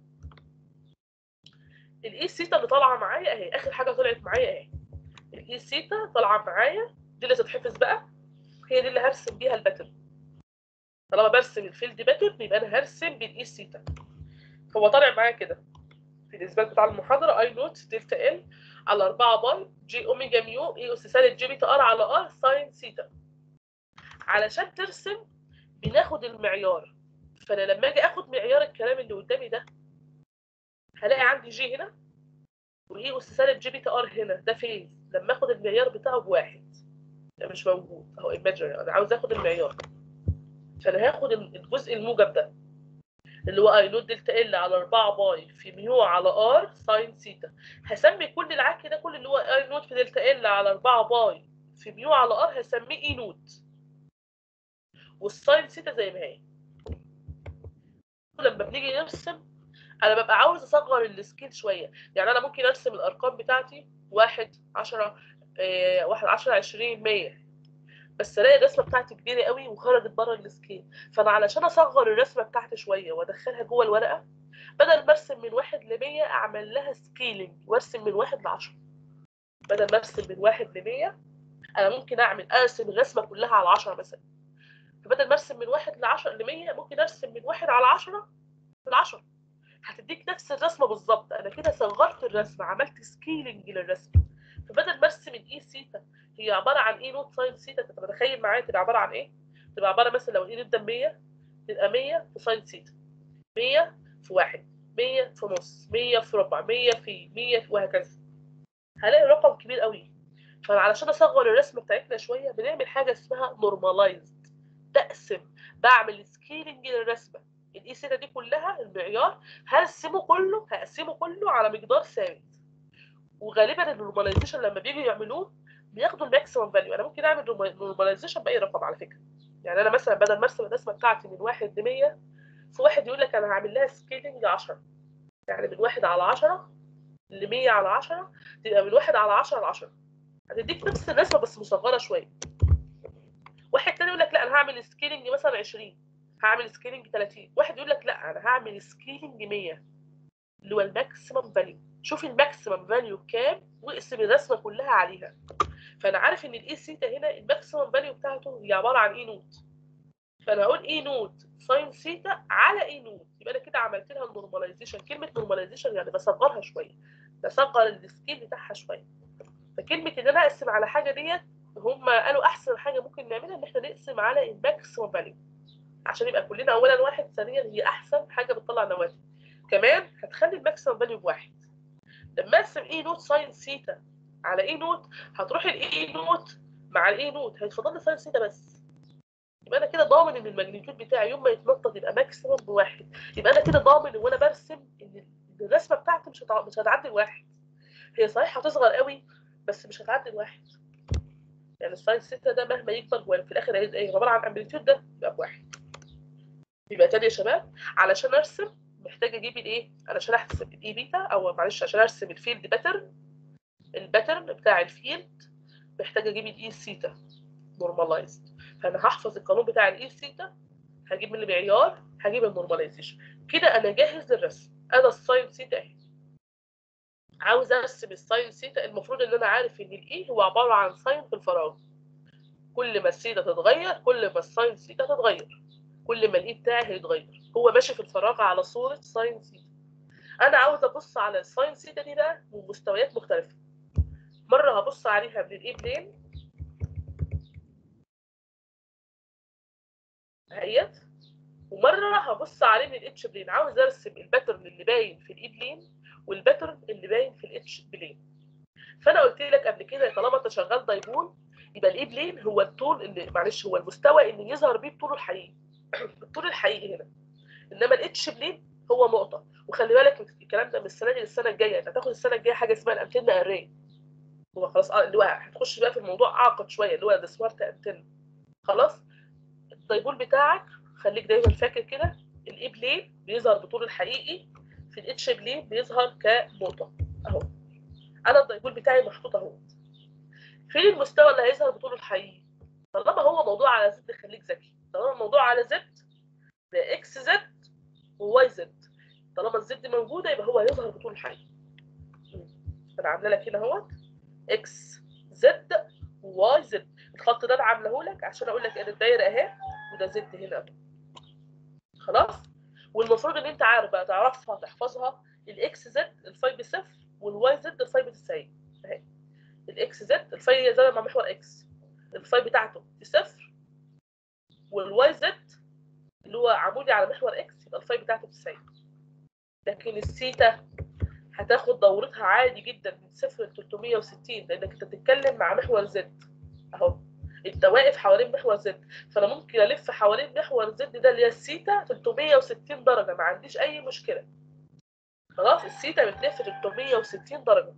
الاي سيتا اللي طالعه معايا اهي، اخر حاجه طلعت معايا اهي الاي سيتا طالعه معايا، دي اللي تتحفظ بقى، هي دي اللي هرسم بيها الباترن. طالما برسم الفيلد باترن يبقى انا هرسم بالاي سيتا. هو طالع معايا كده في الاثبات بتاع المحاضره، اي نوت دلتا ال على أربعة باي جي اوميجا ميو اي اس سالب جي بيتا ار على ار ساين سيتا. علشان ترسم بناخد المعيار، فانا لما اجي اخد معيار الكلام اللي قدامي ده هلاقي عندي جي هنا واي اس سالب جي بيتا ار هنا، ده فيز. لما اخد المعيار بتاعه بواحد ده مش موجود اهو ايماجينري، انا عاوز اخد المعيار، فانا هاخد الجزء الموجب ده اللي هو اي نوت دلتا ال على أربعة باي في ميو على ار ساين سيتا. هسمي كل العك ده كل اللي هو اي نوت في دلتا ال على أربعة باي في ميو على ار هسميه اي نوت، والساين سيتا زي ما هي. لما بنيجي نرسم انا ببقى عاوز اصغر السكيل شويه، يعني انا ممكن ارسم الارقام بتاعتي واحد عشرة إيه واحد عشرة عشرين مية، بس الاقي الرسمه بتاعتي كبيره قوي وخرجت بره السكيل. فانا علشان اصغر الرسمه بتاعتي شويه وادخلها جوه الورقه، بدل ما ارسم من واحد ل مية اعمل لها سكيلينج وارسم من واحد ل عشرة. بدل ما ارسم من واحد ل مية انا ممكن اعمل ارسم الرسمه كلها على عشرة مثلا. فبدل ما ارسم من واحد ل عشرة ل مية ممكن ارسم من واحد على عشرة ل عشرة، هتديك نفس الرسمه بالظبط. انا كده صغرت الرسمه، عملت سكيلينج للرسمه. فبدل ما ارسم الاي سيتا هي عباره عن اي نوت ساين سيتا، كنت بتخيل معايا تبقى عباره عن ايه؟ تبقى عباره مثلا لو الاي نوت ده مية تبقى مية في ساين سيتا، مية في واحد، مية في نص، مية في ربع، مية في مية وهكذا. هلاقي رقم كبير قوي. فعلشان اصغر الرسمه بتاعتنا شويه بنعمل حاجه اسمها نورمالايزد، تقسم، بعمل سكيلينج للرسمه. الاي سيتا دي كلها المعيار هرسمه كله، هقسمه كله على مقدار ثابت. وغالبا النورماليزيشن لما بيجوا يعملوه بياخدوا الماكسيمم فاليو. انا ممكن اعمل نورماليزيشن باي رقم على فكره، يعني انا مثلا بدل ما ارسم الرسمه بتاعتي من واحد ل مية، في واحد يقول لك انا هعمل لها سكيلينج عشرة، يعني من واحد على عشرة ل مية على عشرة، تبقى من واحد على عشرة ل عشرة، هتديك نفس الرسمه بس مصغره شويه. واحد تاني يقول لك لا انا هعمل سكيلينج مثلا عشرين، هعمل سكيلينج ثلاثين. واحد يقول لك لا انا هعمل سكيلينج مية اللي هو الماكسيمم فاليو. شوف الماكسيمم فاليو كام واقسم الرسمه كلها عليها. فانا عارف ان الاي سيتا هنا الماكسيمم فاليو بتاعته هي عباره عن اي نوت، فانا هقول اي نوت ساين سيتا على اي نوت، يبقى انا كده عملت لها النورماليزيشن. كلمه نورماليزيشن يعني بصغرها شويه، بصغر السكيل بتاعها شويه. فكلمه ان انا اقسم على حاجه ديت، هم قالوا احسن حاجه ممكن نعملها ان احنا نقسم على الماكسيمم فاليو عشان يبقى كلنا اولا واحد، ثانيا هي احسن حاجه بتطلع نواتج، كمان هتخلي الماكسيمم فاليو بواحد. لما ارسم اي نوت ساين سيتا على اي نوت هتروح الاي نوت مع الاي نوت هيتفضل لي ساين سيتا بس، يبقى انا كده ضامن ان الماجنتيود بتاعي يوم ما يتنطط يبقى ماكسيمم بواحد. يبقى انا كده ضامن وانا برسم ان الرسمه بتاعتي مش هتع... مش هتعدي الواحد. هي صحيح هتصغر قوي بس مش هتعدي الواحد، يعني الساين سيتا ده مهما يكبر هو في الاخر هيبقى ايه؟ عباره عن امبليتيود ده يبقى بواحد. يبقى تاني يا شباب علشان ارسم محتاجه اجيب الايه؟ علشان احسب الاي بيتا او معلش عشان ارسم الفيلد باترن، الباترن بتاع الفيلد محتاجه اجيب الاي سيتا نورماليزد. فانا هحفظ القانون بتاع الاي سيتا، هجيب من المعيار، هجيب النورماليزيشن، كده انا جاهز للرسم. انا الساين سيتا اهي، عاوز ارسم الساين سيتا. المفروض ان انا عارف ان الاي هو عباره عن ساين في الفراغ، كل ما السيتا تتغير كل ما الساين سيتا تتغير، كل ما الاي بتاعي هيتغير. هو ماشي في الفراغ على صوره ساين سيتا. انا عاوز ابص على الساين سيتا دي بقى من مستويات مختلفه. مره هبص عليها من الاي بلين، اهيت، ومره هبص عليه من الاتش بلين، عاوز ارسم الباترن اللي باين في الاي بلين والباترن اللي باين في الاتش بلين. فانا قلت لك قبل كده طالما انت شغال دايبول يبقى الاي بلين هو الطول اللي معلش هو المستوى اللي يظهر بيه الطول الحقيقي الطول الحقيقي هنا، انما الاتش بلين هو نقطه. وخلي بالك الكلام ده من السنه دي للسنه الجايه، انت هتاخد السنه الجايه حاجه اسمها الانتنه اري. هو خلاص اه اللي هو هتخش بقى في الموضوع اعقد شويه اللي هو ده سمارت انتنه. خلاص الدايبول بتاعك خليك دايما فاكر كده، الاي بلين بيظهر بطول الحقيقي، في الاتش بلين بيظهر كنقطه اهو. انا الدايبول بتاعي محطوط اهو. فين المستوى اللي هيظهر بطوله الحقيقي؟ طالما هو موضوع على زد خليك ذكي، طالما الموضوع على زد ده اكس زد وواي زد، طالما الزد موجوده يبقى هو هيظهر بطول الحقيقي. انا عامله لك هنا اهوت اكس زد وواي زد، الخط ده انا عامله لك عشان اقول لك ان الدايره اهي وده زد هنا اهو. خلاص، والمفروض ان انت عارف بقى تعرفها تحفظها، الاكس زد الفاي بصفر والواي زد الفاي بتسعين اهي. الاكس زد الفاي هي زاويه مع محور اكس، الفاي بتاعته بصفر، والواي زد اللي هو عمودي على محور اكس يبقى الفاي بتاعته تسعين. لكن الثيتا هتاخد دورتها عادي جدا من صفر ل ثلاثمية وستين لانك انت بتتكلم مع محور زد اهو، انت واقف حوالين محور زد، فانا ممكن الف حوالين محور زد ده اللي هي الثيتا ثلاثمية وستين درجه، ما عنديش اي مشكله. خلاص الثيتا بتلف ثلاثمية وستين درجه.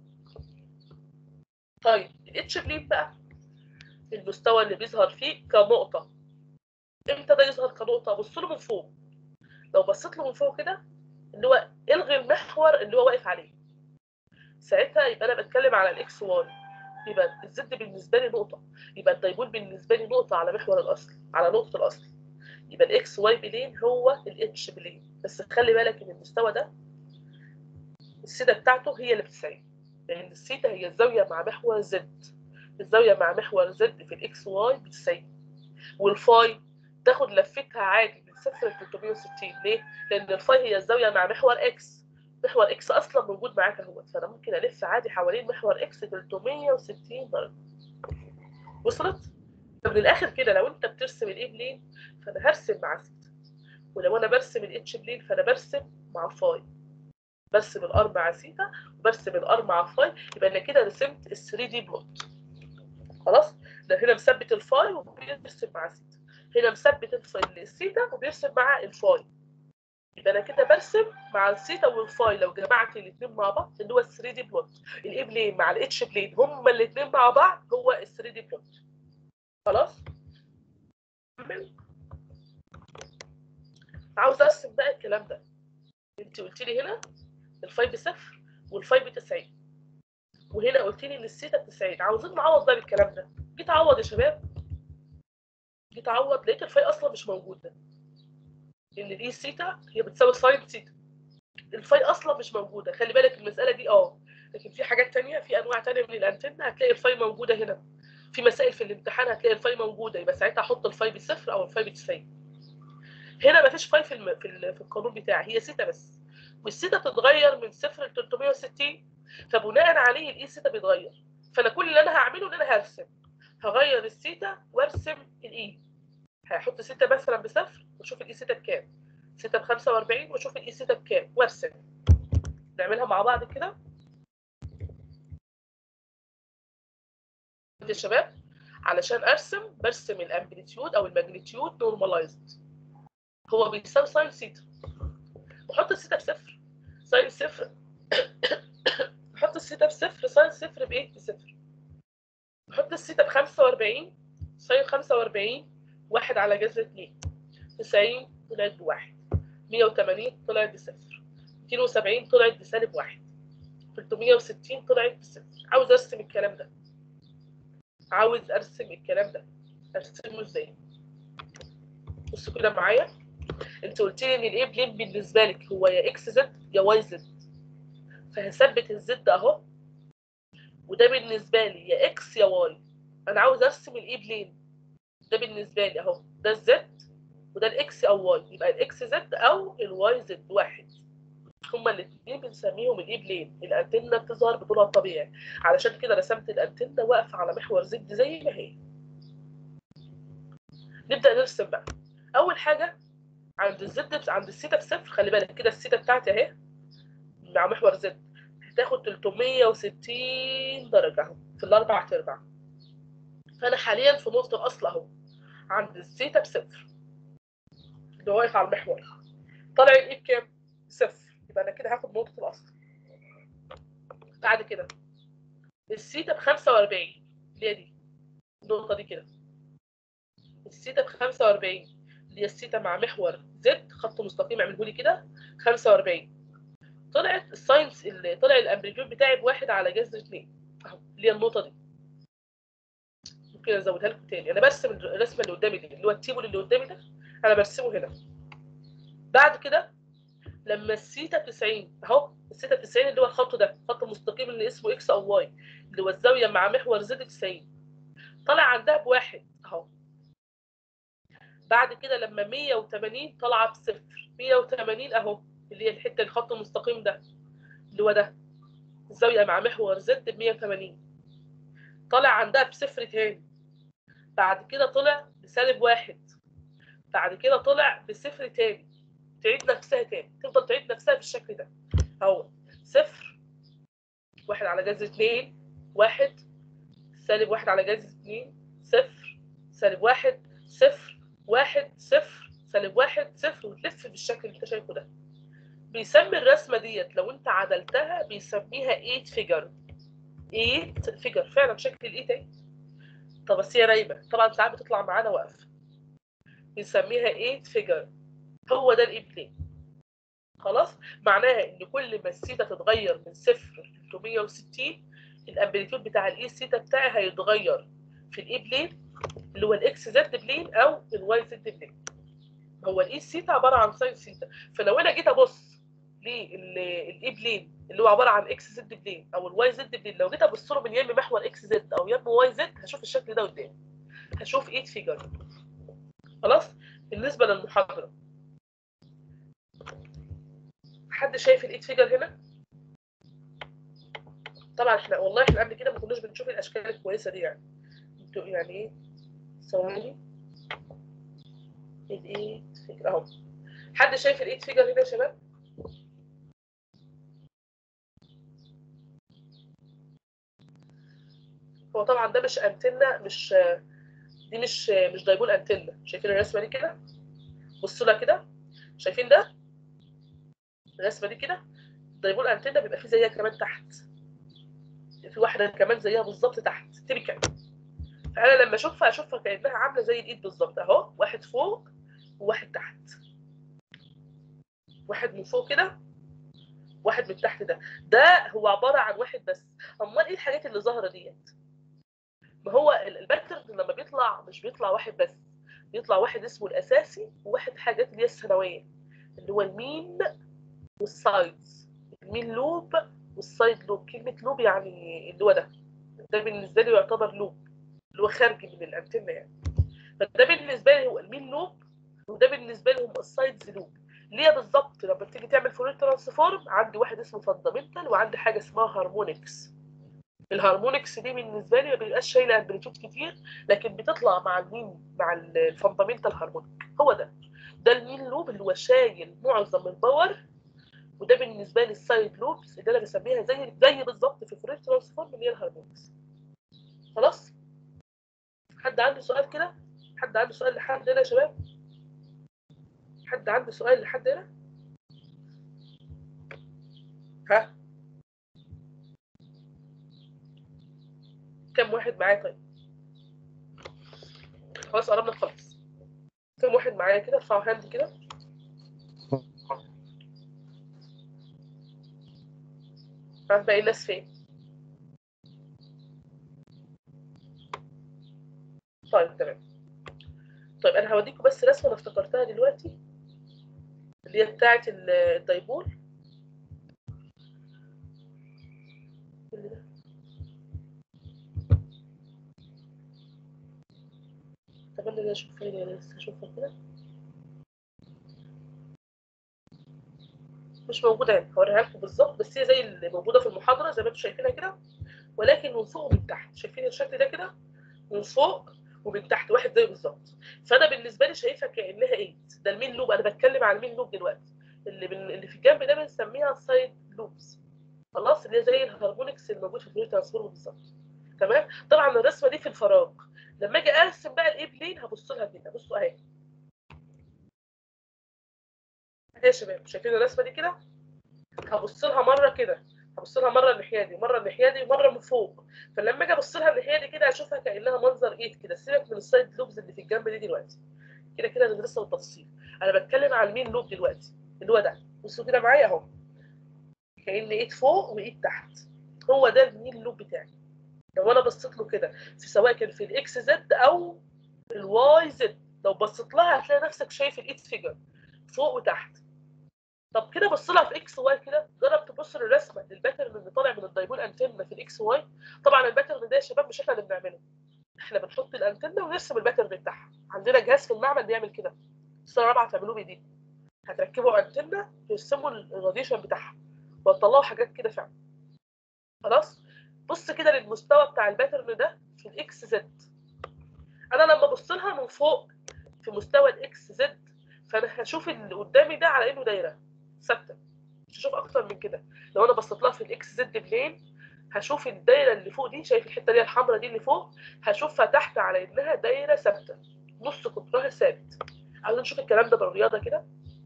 طيب الاتش بلين بقى المستوى اللي بيظهر فيه كنقطه، امتى ده يظهر كنقطه؟ بص له من فوق، لو بصيت له من فوق كده اللي هو الغي المحور اللي هو واقف عليه، ساعتها يبقى انا بتكلم على الاكس واي، يبقى الزد بالنسبه لي نقطه، يبقى الدايبول بالنسبه لي نقطه على محور الاصل، على نقطه الاصل، يبقى الاكس واي بلين هو الاتش بلين. بس خلي بالك ان المستوى ده السيده بتاعته هي اللي بتساوي، لان السيده هي الزاويه مع محور زد، الزاويه مع محور زد في الاكس واي بتساوي، والفاي تاخد لفتها عادي من صفر ل ثلاثمية وستين. ليه؟ لان الفاي هي الزاويه مع محور اكس، محور اكس اصلا موجود معاك اهوت، فانا ممكن الف عادي حوالين محور اكس ثلاثمية وستين درجه. وصلت؟ فمن الاخر كده لو انت بترسم الاي بلين فانا هرسم مع ثيتا، ولو انا برسم الاتش بلين فانا برسم مع فاي، برسم الار مع ثيتا وبرسم الار مع فاي، يبقى انا كده رسمت ال ثري دي بلوت. خلاص؟ ده هنا مثبت الفاي وبيرسم مع ثيتا، هنا مثبت الثيتا وبيرسم مع الفاي، يبقى انا كده برسم مع الثيتا والفاي لو جمعت الاثنين مع بعض اللي هو ال ثري دي بلوت، الاي بلين مع الاتش بلين هما الاثنين مع بعض هو ال ثري دي بلوت. خلاص؟ عاوز ارسم بقى الكلام ده، انت قلت لي هنا الفاي بصفر والفاي ب تسعين، وهنا قلت لي ان الثيتا ب تسعين، عاوزين نعوض بقى بالكلام ده. جيت اعوض يا شباب، جيت اعوض لقيت الفاي اصلا مش موجوده، لان دي ثيتا هي بتساوي ساين ثيتا، الفاي اصلا مش موجوده. خلي بالك المساله دي اه، لكن في حاجات تانية، في انواع تانية من الانتنه هتلاقي الفاي موجوده هنا، في مسائل في الامتحان هتلاقي الفاي موجوده، يبقى ساعتها احط الفاي بصفر او الفاي ب تسعين. هنا مفيش فاي في الم... في, ال... في القانون بتاعي، هي ثيتا بس، والثيتا بتتغير من صفر ل ثلاثمية وستين، فبناء عليه الاي ثيتا بيتغير. فانا كل اللي انا هعمله ان انا هرسم، هغير الثيتا وارسم الاي، هحط ثيتا مثلا بصفر واشوف الاي ثيتا بكام، ثيتا ب خمسة وأربعين واشوف الاي ثيتا بكام وارسم. نعملها مع بعض كده يا شباب. علشان ارسم برسم الامبليتيود او الماجنتيود نورماليزد، هو بيساوي ساين ثيتا، بحط الثيتا بصفر، ساين صفر بحط الثيتا بصفر، ساين صفر بايه؟ بصفر. بحط الثيتا ب خمسة وأربعين، ساين خمسة وأربعين، واحد على جذر اتنين، تسعين طلعت بواحد، مية وتمانين طلعت بصفر، ميتين وسبعين طلعت بسالب واحد، ثلاثمية وستين طلعت بصفر. عاوز ارسم الكلام ده، عاوز ارسم الكلام ده، ارسمه ازاي؟ بصوا كده معايا، انت قلت لي ان الاي بلين بالنسبه لك هو يا اكس زد يا واي زد، فهثبت الزد اهو، وده بالنسبه لي يا اكس يا واي. انا عاوز ارسم الاي بلين، ده بالنسبه لي اهو ده الزد وده الاكس او واي، يبقى الاكس زد او الواي زد واحد، هما الاثنين بنسميهم الاي بلين. الانتنه بتظهر بطولها الطبيعي، علشان كده رسمت الانتنه واقفه على محور زد زي ما هي. نبدا نرسم بقى. اول حاجه عند الزد عند الثيتا بصفر، خلي بالك كده الثيتا بتاعتي اهي مع محور زد هتاخد تلتمية وستين درجه اهو في الاربع ارباع. فانا حاليا في نقطه الاصل اهو عند الثيتا بصفر اللي واقف على المحور، طالع الايه بكام؟ صفر، يبقى انا كده هاخد نقطه الاصل. بعد كده الثيتا ب خمسة وأربعين اللي هي دي النقطه دي كده، الثيتا ب خمسة وأربعين اللي هي الثيتا مع محور زد خط مستقيم اعمله لي كده خمسة وأربعين. طلعت الساينس اللي طلع الامبليتيود بتاعي بواحد على جذر اتنين اهو اللي هي النقطه دي. ممكن ازودها لكم تاني، انا برسم الرسمه اللي قدامي دي اللي هو التيبل اللي قدامي ده انا برسمه هنا. بعد كده لما الثيتا تسعين اهو، الثيتا تسعين اللي هو الخط ده خط مستقيم اللي اسمه اكس او واي اللي هو الزاويه مع محور زد تسعين، طلع عندها بواحد اهو. بعد كده لما مية وتمانين طالعه بصفر، مية وتمانين اهو اللي هي الحته الخط المستقيم ده اللي هو ده الزاويه مع محور زد ب مية وتمانين، طالع عندها بصفر تاني. بعد كده طلع بسالب واحد، بعد كده طلع بصفر تاني، تعيد نفسها تاني، تفضل تعيد نفسها بالشكل ده اهو صفر، واحد على جذر اتنين، واحد، سالب واحد على جذر اتنين، صفر، سالب واحد، صفر، واحد، صفر، سالب واحد، صفر، وتلف بالشكل اللي انت شايفه ده. بيسمي الرسمه ديت لو انت عدلتها بيسميها ايت فيجر. ايت فيجر فعلا شكل الايت اهي. طب بس هي رايبه طبعا ساعات بتطلع معانا واقفه، بنسميها ايت فيجر. هو ده الاي بلين. خلاص، معناها ان كل ما الثيتا تتغير من صفر ل تلتمية وستين الامبليتيود بتاع الاي ثيتا بتاعي هيتغير في الاي بلين اللي هو الاكس زد بلين او الواي زد بلين. هو الاي ثيتا عباره عن ساين ثيتا، فلو انا جيت ابص للاي بلين اللي هو عباره عن اكس زد بلين او الواي زد بلين، لو جيت ابص له من يم محور اكس زد او يم واي زد هشوف الشكل ده قدامي، هشوف ايت فيجر. خلاص. بالنسبه للمحاضره، حد شايف الايت فيجر هنا؟ طبعا احنا والله احنا قبل كده ما كناش بنشوف الاشكال الكويسه دي يعني. انتوا يعني ايه؟ ثواني. الايت فيجر اهو. حد شايف الايت فيجر هنا يا شباب؟ هو طبعا ده مش انتنه، مش دي مش مش دايبول انتنه. شايفين الرسمه دي كده؟ بصوا لها كده، شايفين ده؟ الرسمه دي كده دايبول انتنه بيبقى فيه زيها كمان تحت، في واحده كمان زيها بالظبط تحت تيبيكال. فانا لما اشوفها اشوفها كانها عامله زي الايد بالظبط اهو، واحد فوق وواحد تحت، واحد من فوق كده واحد من تحت. ده ده هو عباره عن واحد بس. امال ايه الحاجات اللي ظاهره ديت؟ ما هو الباترن لما بيطلع مش بيطلع واحد بس، بيطلع واحد اسمه الاساسي وواحد حاجات اللي هي الثانويه اللي هو المين والسايدز. المين لوب والسايد لوب. كلمه لوب يعني اللي هو ده ده بالنسبه لي يعتبر لوب اللي هو خارجي من الانتنه يعني. فده بالنسبه لي هو المين لوب، وده بالنسبه لهم السايدز لوب. ليه بالظبط؟ لما تيجي تعمل فورير ترانسفورم عندي واحد اسمه فاندامنتال وعندي حاجه اسمها هارمونكس. الهارمونكس دي بالنسبه لي ما بيبقاش شايله امبليتيود كتير، لكن بتطلع مع المين مع الفاندامنتال هارمونيك. هو ده ده المين لوب اللي هو شايل معظم الباور، وده بالنسبه لي السايد لوبس اللي انا بسميها زي زي بالظبط في فورير ترانسفورم اللي هي الهارمونكس. خلاص. حد عنده سؤال كده؟ حد عنده سؤال لحد هنا يا شباب؟ حد عنده سؤال لحد هنا؟ ها؟ كم واحد معايا طيب؟ خلاص قربنا نخلص. كم واحد معايا كده؟ ارفعوا هاند كده. عارف باقي الناس فين؟ طيب تمام. طيب انا هوريكم بس رسمه انا افتكرتها دلوقتي اللي هي بتاعه الدايبول. اتمنى اني اشوف فين، يعني لسه اشوفها كده مش موجوده هنا. هوريها لكم بالظبط بس هي زي اللي موجوده في المحاضره زي ما انتم شايفينها كده، ولكن من فوق ومن تحت. شايفين الشكل ده كده من فوق ومن تحت واحد زيه بالظبط. فانا بالنسبه لي شايفها كانها ثمانية. ده المين لوب، انا بتكلم عن المين لوب دلوقتي. اللي بن... اللي في الجنب ده بنسميها سايد لوبس. خلاص، اللي هي زي الهارمونكس الموجود في الفيديو ترانسفورم بالظبط. تمام. طبعا الرسمه دي في الفراغ، لما اجي ارسم بقى الاي بلين هبص لها كده. بصوا اهي اهي يا شباب، شايفين الرسمه دي كده؟ هبص لها مره كده، هبص لها مره الناحيه دي، مره الناحيه دي، ومره من فوق. فلما اجي ابص لها الناحيه دي كده اشوفها كانها منظر ايد كده. سيبك من السايد لوبز اللي في الجنب دي دلوقتي، كده كده ندرسها بالتفصيل. انا بتكلم على المين لوب دلوقتي، اللي هو ده. بصوا كده معايا اهو، كأن ايد فوق وايد تحت. هو ده المين لوب بتاعي. لو انا بصيت له كده، في سواء كان في الاكس زد او الواي زد، لو بصيت لها هتلاقي نفسك شايف الايد فيجر فوق وتحت. طب كده بص لها في اكس واي كده، جرب تبص للرسمه للباترن اللي طالع من الدايبول انتنه في الاكس واي. طبعا الباترن ده يا شباب مش احنا اللي بنعمله، احنا بنحط الانتنه ونرسم الباترن بتاعها. عندنا جهاز في المعمل بيعمل كده. السنه الرابعه تعملوه بايديكم، هتركبوا انتنه ترسموا الراديشن بتاعها وتطلعوا حاجات كده فعلا. خلاص. بص كده للمستوى بتاع الباترن ده في الاكس زد. انا لما ابص لها من فوق في مستوى الاكس زد، فانا هشوف اللي قدامي ده على انه دايره ثابته، مش هشوف اكتر من كده. لو انا بصيت لها في الاكس زد بلين هشوف الدايره اللي فوق دي، شايف الحته دي الحمراء دي اللي فوق، هشوفها تحت على انها دايره ثابته، نص قطرها ثابت. عايزين نشوف الكلام ده بالرياضه كده.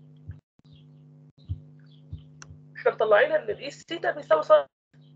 احنا مطلعين ان الاي سيتا بيساوي صفر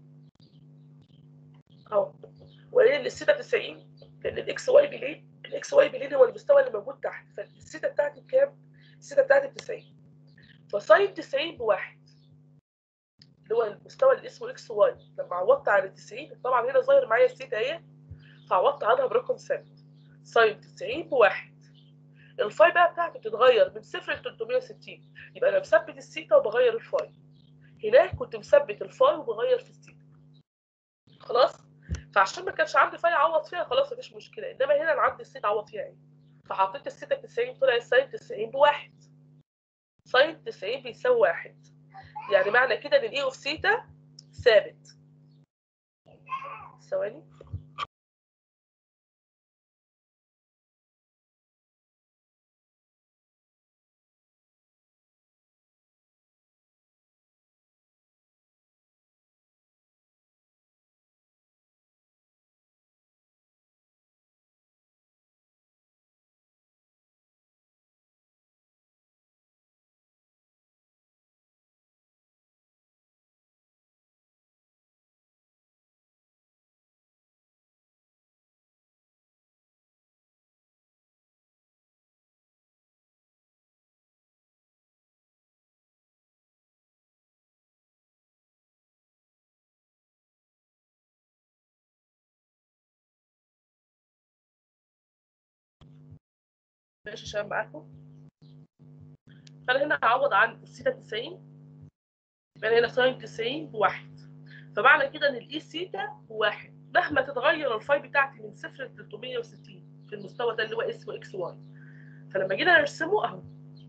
اهو، وقايلين ان السيتا تسعين، لان الاكس واي بلين، الاكس واي بلين هو المستوى اللي موجود تحت. فالسيتا بتاعتي بكام؟ السيتا بتاعتي ب تسعين، فساين تسعين بواحد، اللي هو المستوى اللي اسمه اكس واي. لما عوضت عن ال تسعين، طبعا هنا ظاهر معايا السيتا اهي، فعوضت عنها برقم ثابت، ساين تسعين بواحد. الفاي بقى بتاعتي بتتغير من صفر ل ثلاثمية وستين، يبقى انا مثبت السيتا وبغير الفاي. هناك كنت مثبت الفاي وبغير في السيتا. خلاص. فعشان ما كانش عندي فاي اعوض فيها، خلاص مفيش مشكله. انما هنا انا عندي السيتا اعوض فيها ايه؟ فحطيت السيتا تسعين، طلع الساين تسعين بواحد. ساين تسعين بيساوي واحد، يعني معنى كده ان الاي اوف سيتا ثابت. ثواني. ماشي يا شباب معاكم. فانا هنا هعوض عن السيتا تسعين، يبقى هنا ساين تسعين بواحد. فمعنى كده ان الاي سيتا بواحد مهما تتغير الفاي بتاعتي من صفر ل ثلاثمية وستين في المستوى ده اللي هو اسمه اكس واي. فلما جينا نرسمه اهو،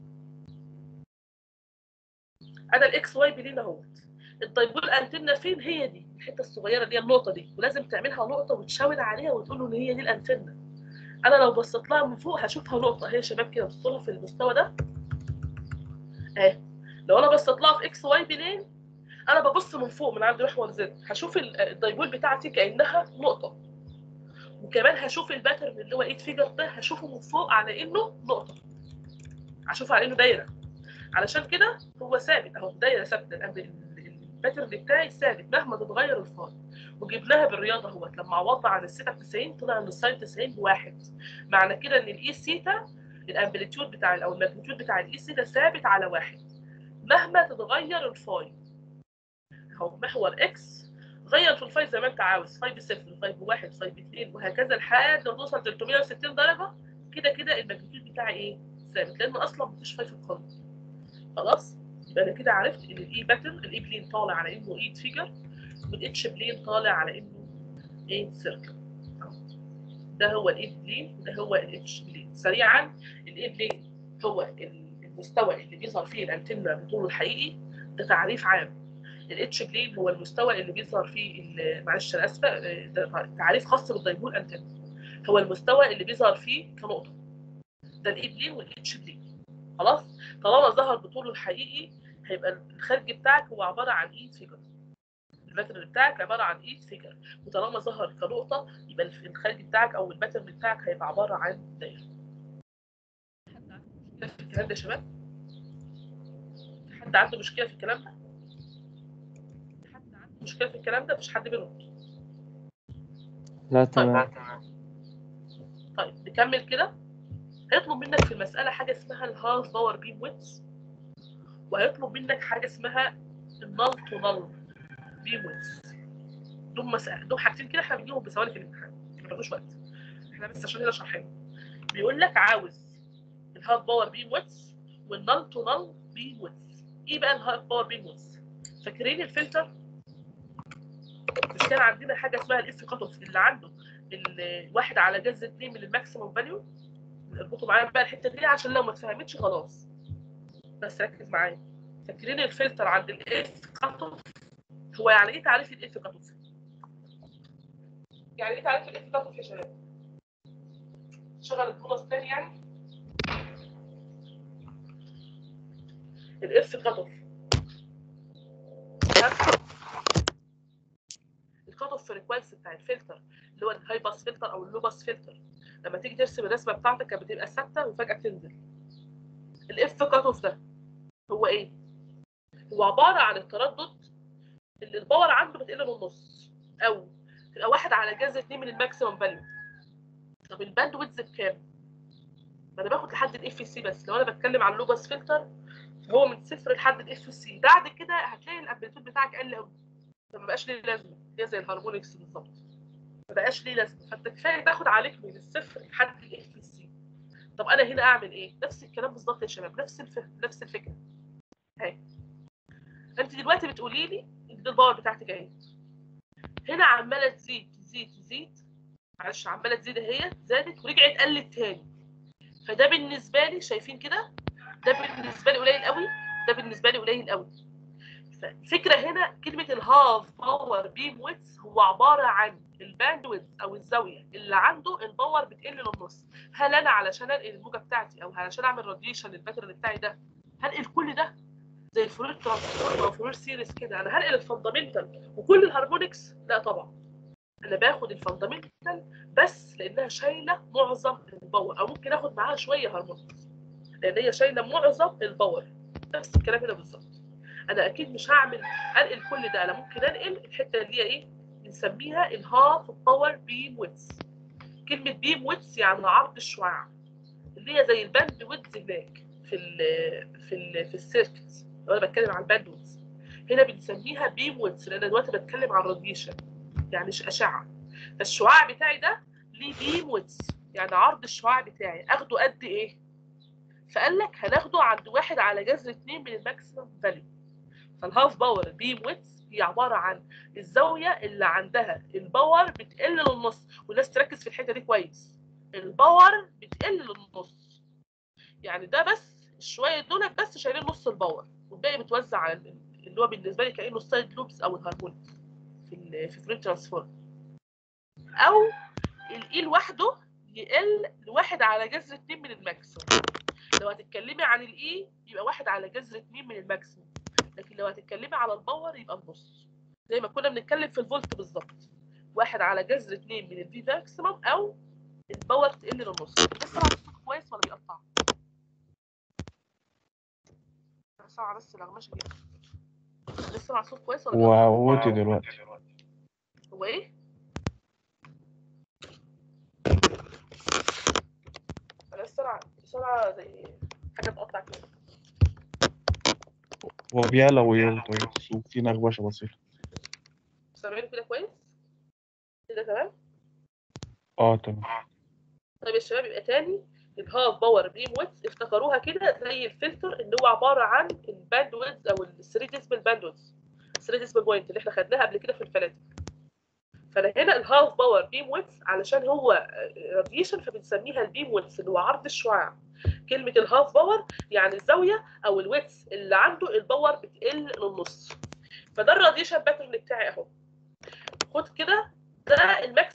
انا الاكس واي بلين اهوت. الدايبول انتنه فين؟ هي دي الحته الصغيره دي، النقطه دي، ولازم تعملها نقطه وتشاور عليها وتقول له ان هي دي الانتنه. انا لو بصيت لها من فوق هشوفها نقطه اهي يا شباب كده. بصوا لها في المستوى ده اهي. لو انا بصيت لها في اكس واي بلين، انا ببص من فوق من عند محور زد، هشوف الدايبول بتاعتي كانها نقطه. وكمان هشوف الباترن اللي هو ايد فيجر ده، هشوفه من فوق على انه نقطه، هشوفه على انه دايره. علشان كده هو ثابت اهو، دايره ثابته. الباترن بتاعي ثابت مهما تتغير الفاي. وجبناها بالرياضه اهوت، لما عوضت عن السيتا تسعين طلع ان الساين تسعين بواحد. معنى كده ان الاي سيتا، الامبليتيود بتاع او الماجنتيود بتاع الاي سيتا ثابت على واحد مهما تتغير الفاي. اهو محور اكس غير في الفاي زي ما انت عاوز، فاي بصفر، فاي بواحد، فاي باثنين، وهكذا لحد ما توصل ثلاثمية وستين درجه. كده كده الماجنتيود بتاعي ايه؟ ثابت، لان اصلا مفيش فاي في الخط. خلاص. يبقى انا كده عرفت ان الاي باترن، الاي بلين طالع على انه ايد فيجر، والاتش بلين طالع على انه ايه؟ سيركل. ده هو الاي بلين وده هو الاتش بلين. سريعا، الاي بلين هو المستوى اللي بيظهر فيه الانتنه بطوله الحقيقي، ده تعريف عام. الاتش بلين هو المستوى اللي بيظهر فيه، معلش انا اسفه، ده تعريف خاص بالدايبول انتنه. هو المستوى اللي بيظهر فيه كنقطه، ده الاي بلين والاتش بلين. خلاص، طالما ظهر بطوله الحقيقي هيبقى الخارج بتاعك هو عباره عن ايد فيجر، الباترن بتاعك عباره عن ايد فيجر، وطالما ظهر كنقطه يبقى الخارج بتاعك او الباترن بتاعك هيبقى عباره عن دايره. في الكلام ده يا شباب؟ حد عنده مشكله في الكلام ده؟ حد عنده مشكله في الكلام ده؟ مش حد بيرد؟ لا طيب تمام. طيب نكمل كده. هيطلب منك في المساله حاجه اسمها الهاف باور بيم ويدث، وهيطلب منك حاجه اسمها النال تو نال بيم ويدث. دول مسألة، دول حاجتين كده احنا بنجيبهم بثواني في الامتحان، ما بياخدوش وقت، احنا بس عشان هنا شارحين. بيقول لك عاوز الهاف باور بيم ويدث والنال تو نال بيم ويدث. ايه بقى الهاف باور بيم ويدث؟ فاكرين الفلتر؟ مش كان عندنا حاجه اسمها الاف كات اوف اللي عنده الواحد على جذر اتنين من الماكسيموم فاليو؟ اربطوا معايا بقى الحته دي عشان لو ما اتفهمتش خلاص، بس ركز معايا. فاكرين الفلتر عند الاف كات اوف؟ هو يعني ايه تعريف الاف كات اوف؟ يعني ايه تعريف الاف كات اوف يا شباب؟ شغل البونص تاني يعني. الاف كات اوف الكات اوف فريكوانسي بتاع الفلتر اللي هو الهاي باس فلتر او اللو باس فلتر، لما تيجي ترسم الرسمه بتاعتك كانت بتبقى ثابته وفجاه بتنزل. الاف كات اوف ده هو ايه؟ هو عباره عن التردد اللي الباور عنده بتقل للنص، او تبقى واحد على جذر اتنين من الماكسيمم فاليو. طب الباند ويدز بكام؟ ما انا باخد لحد الاف سي بس، لو انا بتكلم عن اللو باس فلتر هو من صفر لحد الاف سي، بعد كده هتلاقي الامبليتيود بتاعك قل قوي، فما بقاش ليه لازمه، هي زي الهارمونكس بالظبط، ما بقاش ليه لازمه، فانت كفايه تاخد عليك من الصفر لحد الاف سي. طب انا هنا اعمل ايه؟ نفس الكلام بالظبط يا شباب، نفس الفهم، نفس الفكره. اهي انت دلوقتي بتقولي لي ان الباور بتاعتك اهي، هنا عماله تزيد تزيد تزيد، معلش عماله تزيد اهي، زادت ورجعت قلت تاني، فده بالنسبه لي شايفين كده، ده بالنسبه لي قليل قوي، ده بالنسبه لي قليل قوي. فالفكره هنا كلمه الهاف باور بيم ويدث هو عباره عن الباند ويدث او الزاويه اللي عنده الباور بتقل للنص. هل انا علشان انقل الموجه بتاعتي او علشان اعمل راديشن للباترن بتاعي ده هنقل كل ده زي الفلور ترانسفورم او فلور سيريز كده، انا هنقل الفاندامنتال وكل الهارمونكس؟ لا طبعا، انا باخد الفاندامنتال بس لانها شايله معظم الباور، او ممكن اخد معاها شويه هارمونكس لان هي شايله معظم الباور. نفس الكلام هنا بالظبط، انا اكيد مش هعمل انقل كل ده، انا ممكن انقل الحته اللي هي ايه بنسميها الهاف باور بيم ويدث. كلمه بيم ويدث يعني عرض الشعاع، اللي هي زي الباند ويدث هناك في ال في ال في السيركت. لو انا بتكلم عن الباند ويدث هنا بنسميها بيم ويدث، لان انا دلوقتي بتكلم عن راديشن يعني اشعه، فالشعاع بتاعي ده ليه بيم ويدث، يعني عرض الشعاع بتاعي اخده قد ايه؟ فقال لك هناخده عند واحد على جذر اتنين من الماكسيمم فاليو. فالهاف باور بيم ويدث هي عباره عن الزاويه اللي عندها الباور بتقل للنص، والناس تركز في الحته دي كويس، الباور بتقل للنص، يعني ده بس شويه دول بس شايلين نص الباور، والباقي متوزع على اللي هو بالنسبه لي كانه السايد لوبس او الهارمونيك في ال في فلويد ترانسفورم. او الاي لوحده يقل لواحد على جذر اتنين من الماكسيموم. لو هتتكلمي عن الاي يبقى واحد على جذر اتنين من الماكسيموم، لكن لو هتتكلمي على الباور يبقى النص، زي ما كنا بنتكلم في الفولت بالظبط، واحد على جذر اتنين من الفي ماكسيموم او الباور تقل للنص. لسه الصوت كويس ولا بيقطع؟ سامعه بس الغمشه كده. لسه سامعه الصوت كويس ولا بيقطع؟ وهوتي دلوقتي. هو ايه؟ انا سامعه سامعه زي حاجه بتقطع كده. هو بيعلى وينقص وفي نغوشة بسيطة. سامعيني كده كويس؟ كده تمام؟ اه تمام. طيب يا شباب يبقى تاني الهاف باور بيم ويدث افتكروها كده زي الفلتر اللي هو عباره عن الباند ويدث او الثري ديسبل باند ويدث، ثري ديسبل بوينت اللي احنا خدناها قبل كده في الفلاتر. فانا هنا الهاف باور بيم ويدث علشان هو راديشن فبنسميها البيم ويدث اللي هو عرض الشعاع. كلمه الهاف باور يعني الزاويه او الويدث اللي عنده الباور بتقل للنص. فده الراديشن باترن بتاعي اهو، خد كده، ده الماكسيموم بتاع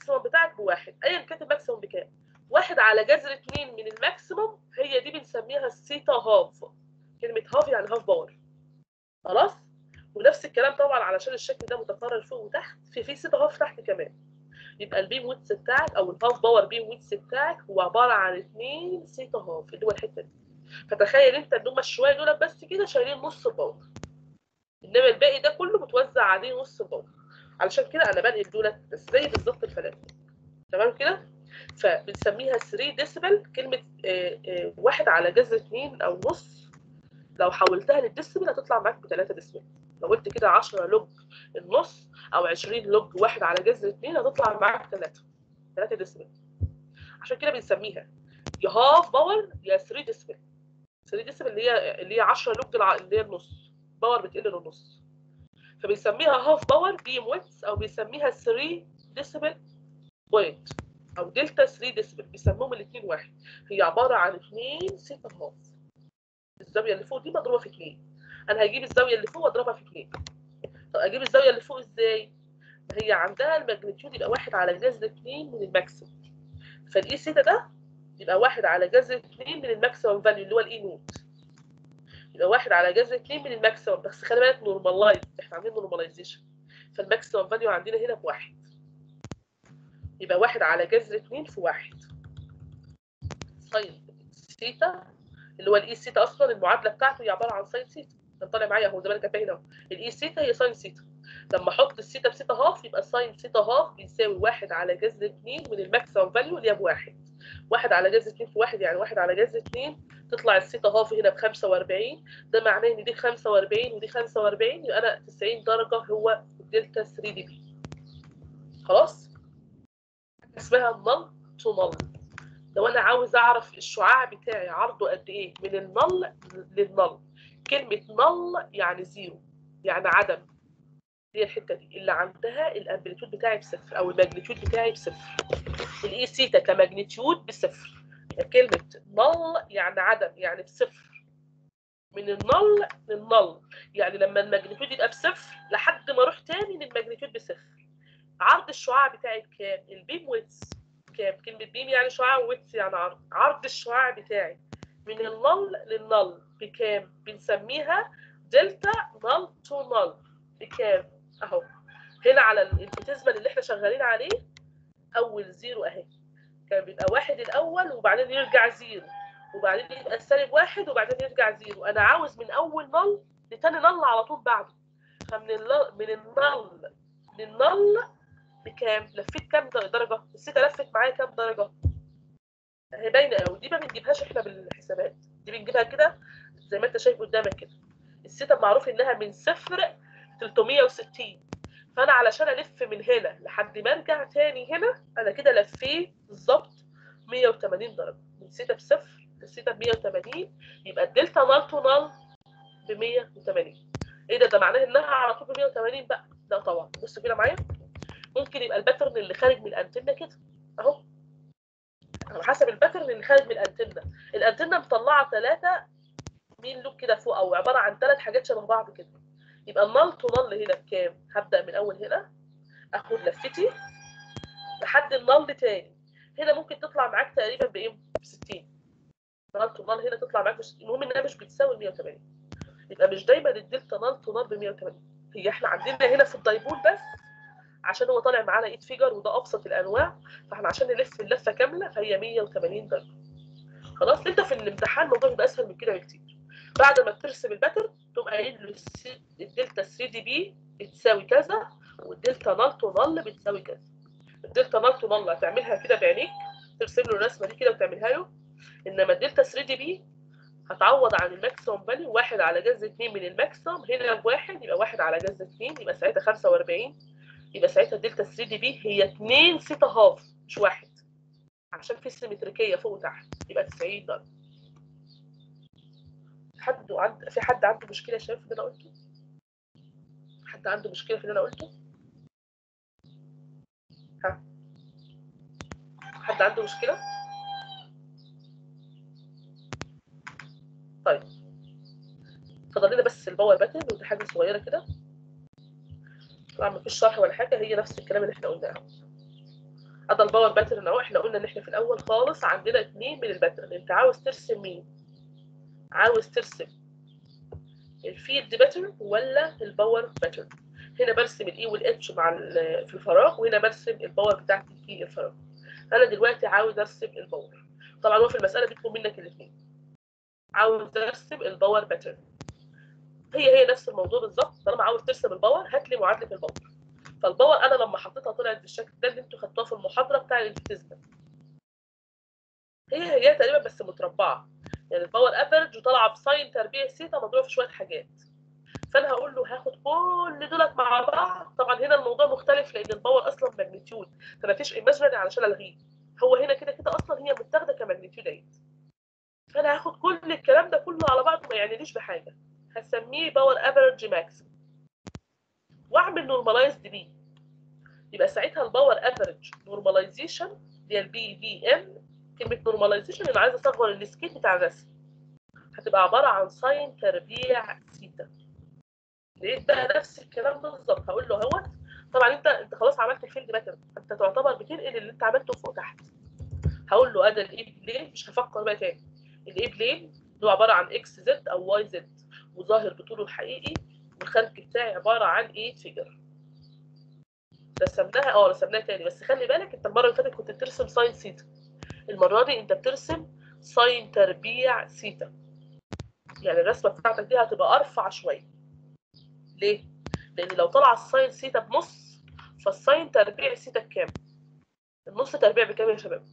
بتاعك بواحد ايا كانت الماكسيموم بكام. واحد على جذر اتنين من الماكسيموم هي دي بنسميها الثيتا هاف. كلمه هاف يعني هاف باور. خلاص. ونفس الكلام طبعا علشان الشكل ده متكرر فوق وتحت في في ثيتا هاف تحت كمان. يبقى البيم ويتس بتاعك او الهاف باور بيم ويتس بتاعك هو عباره عن اتنين ثيتا هاف اللي هو الحته دي. فتخيل انت ان هم الشويه دول بس كده شايلين نص الباور، انما الباقي ده كله متوزع عليه نص الباور. علشان كده انا بنقل دولت بس زي بالظبط الفلات. تمام كده. فبنسميها ثلاثة ديسيبل. كلمه آه آه واحد على جذر اتنين او نص لو حولتها للديسيبل هتطلع معاك ب ثلاثة ديسيبل. لو قلت كده عشرة لوج النص او عشرين لوج واحد على جذر اتنين هتطلع معاك ثلاثة ثلاثة ديسيبل. عشان كده بنسميها يا هاف باور يا ثلاثة ديسيبل. ثلاثة ديسيبل اللي هي اللي هي عشرة لوج اللي هي النص، باور بتقل للنص، فبيسميها هاف باور بيم ويتس او بيسميها ثلاثة ديسيبل بوينت او دلتا ثلاثة ديسيبل. بيسموهم الاثنين واحد. هي عباره عن اتنين ثيتا هاف. الزاويه اللي فوق دي مضروبه في اتنين. انا هجيب الزاويه اللي فوق واضربها في اتنين. طب اجيب الزاويه اللي فوق ازاي؟ هي عندها الماجنتيود يبقى واحد على جذر اتنين من الماكسيمم. فالاي ثيتا ده يبقى واحد على جذر اتنين من الماكسيمم فاليو اللي هو الاي نوت. يبقى واحد على جذر اتنين من الماكسيمم، بس خلي بالك نورمالايز، احنا عاملين نورماليزيشن. فالماكسيمم فاليو عندنا هنا بواحد. يبقى واحد على جذر اتنين في واحد. ساين ثيتا اللي هو الاي ثيتا اصلا المعادله بتاعته هي عباره عن ساين ثيتا. كان طالع معايا اهو زمان كان باين اهو. الاي ثيتا هي ساين ثيتا. لما احط الثيتا بثيتا هاف يبقى ساين ثيتا هاف بيساوي واحد على جذر اتنين من الماكسيمم فاليو اللي هي بواحد. واحد على جذر اتنين في واحد يعني واحد على جذر اتنين. تطلع الثيتا هاف هنا ب خمسة واربعين. ده معناه ان دي خمسة واربعين ودي خمسة واربعين يبقى انا تسعين درجه هو الدلتا ثلاثة دي بي. خلاص؟ اسمها نل تو نل. لو انا عاوز اعرف الشعاع بتاعي عرضه قد ايه من النل للنل. كلمه نل يعني زيرو يعني عدم. هي الحته دي اللي عندها الامبليتيود بتاعي بصفر او الماجنتيود بتاعي بصفر. الاي ثيتا كماجنتيود بصفر. كلمه نل يعني عدم يعني بصفر. من النل للنل يعني لما الماجنتيود يبقى بصفر لحد ما اروح تاني للماجنتيود بصفر. عرض الشعاع بتاعي بكام؟ البيم ويتس كام؟ كلمة بيم يعني شعاع ويتس يعني عرض. عرض الشعاع بتاعي من النل للنل بكام؟ بنسميها دلتا نل تو نل. بكام؟ اهو هنا على الانفيتيزمال اللي احنا شغالين عليه اول زيرو اهي. كان بيبقى واحد الاول وبعدين يرجع زيرو وبعدين يبقى سالب واحد وبعدين يرجع زيرو. انا عاوز من اول نل لتاني نل على طول بعده. فمن النل من النل للنل بكام؟ لفيت كام درجه؟ الثيتا لفت معايا كام درجه؟ هي باينه قوي. دي ما بنجيبهاش احنا بالحسابات، دي بنجيبها كده زي ما انت شايف قدامك كده. الثيتا معروف انها من صفر تلتمية وستين. فانا علشان الف من هنا لحد ما ارجع تاني هنا انا كده لفيت بالظبط مية وتمانين درجه. من ثيتا بصفر لثيتا ب مية وتمانين يبقى الدلتا نال تو نال ب مية وتمانين. ايه ده؟ ده معناه انها على طول ب مية وتمانين بقى؟ لا طبعا. بصوا كده معايا. ممكن يبقى الباترن اللي خارج من الانتنه كده اهو على حسب الباترن اللي خارج من الانتنه. الانتنه مطلعه ثلاثه مين لوب كده فوق او عباره عن ثلاث حاجات شبه بعض كده. يبقى النل تو نل هنا بكام؟ هبدا من اول هنا اخد لفتي لحد النل تاني. هنا ممكن تطلع معاك تقريبا بايه؟ ب ستين. نل تو نل هنا تطلع معاك. المهم انها مش بتساوي مية وتمانين. يبقى مش دايما الدلتا نل تو نل ب مية وتمانين. هي احنا عندنا هنا في الدايبول بس عشان هو طالع معانا ايد فيجر وده ابسط الانواع. فاحنا عشان نلف اللفه كامله فهي مية وتمانين درجه. خلاص. انت في الامتحان الموضوع بيبقى اسهل من كده بكتير. بعد ما بترسم الباترن تقوم قايل له الدلتا ثلاثة دي بي بتساوي كذا والدلتا نال تو نال بتساوي كذا. الدلتا نال تو نال هتعملها كده بعينيك، ترسم له الرسمه دي كده وتعملها له. انما الدلتا ثلاثة دي بي هتعوض عن الماكسيموم فاليو واحد على جذر اتنين من الماكسيموم. هنا بواحد يبقى واحد على جذر اتنين يبقى ساعتها خمسة واربعين. يبقى ساعتها الدلتا ثلاثة دي بي هي اتنين ثيتا هاف مش واحد عشان في سيمتريكيه فوق وتحت. يبقى تسعين درجه. حد عند في حد عنده مشكله شايف اللي انا قلته؟ حد عنده مشكله في اللي انا قلته؟ ها؟ حد عنده مشكله؟ طيب فضل لنا بس الباور باتن ودي حاجه صغيره كده. طبعا مفيش شرح ولا حاجه، هي نفس الكلام اللي احنا قلناه. ادي الباور باترن اهو. احنا قلنا ان احنا في الاول خالص عندنا اتنين من الباترن. انت عاوز ترسم مين؟ عاوز ترسم الفيلد باترن ولا الباور باترن؟ هنا برسم الاي والاتش مع في الفراغ، وهنا برسم الباور بتاعتي في الفراغ. انا دلوقتي عاوز ارسم الباور. طبعا هو في المساله بيطلب منك الاثنين. عاوز ارسم الباور باترن، هي هي نفس الموضوع بالظبط. طالما عاوز ترسم الباور هات لي معادله الباور. فالباور انا لما حطيتها طلعت بالشكل ده اللي انتوا خدتوها في المحاضره بتاع الانفيتيزمال. هي هي تقريبا بس متربعه، يعني الباور افرج وطالعه بساين تربيع سيتا مضروبه في شويه حاجات. فانا هقول له هاخد كل دولت مع بعض. طبعا هنا الموضوع مختلف لان الباور اصلا ماجنتيود، فما فيش ايماجينري علشان الغيه. هو هنا كده كده اصلا هي متاخده كماجنتيود اهي. فانا هاخد كل الكلام ده كله على بعضه ما يعنيليش بحاجه، هسميه باور افرج ماكس واعمل نورماليزد بيه. يبقى ساعتها الباور افرج نورماليزيشن اللي هي البي في ام. كلمه نورماليزيشن انا عايزه اصغر السكيل بتاع الرسم، هتبقى عباره عن ساين تربيع سيتا. لقيت بقى نفس الكلام بالظبط. هقول له اهوت. طبعا انت انت خلاص عملت الفيلد باترن، انت تعتبر بتنقل اللي انت عملته فوق تحت. هقول له ادي الاي بلين، مش هفكر بقى تاني. الاي بلين اللي هو عباره عن اكس زد او واي زد وظاهر بطوله الحقيقي، والخارج بتاعي عباره عن ايه فيجر. رسمناها اه رسمناها تاني، بس خلي بالك انت المره اللي فاتت كنت بترسم ساين سيتا، المره دي انت بترسم ساين تربيع سيتا. يعني الرسمه بتاعتك دي هتبقى ارفع شويه. ليه؟ لان لو طلع الساين سيتا بنص فالساين تربيع سيتا بكام؟ النص تربيع بكام يا شباب؟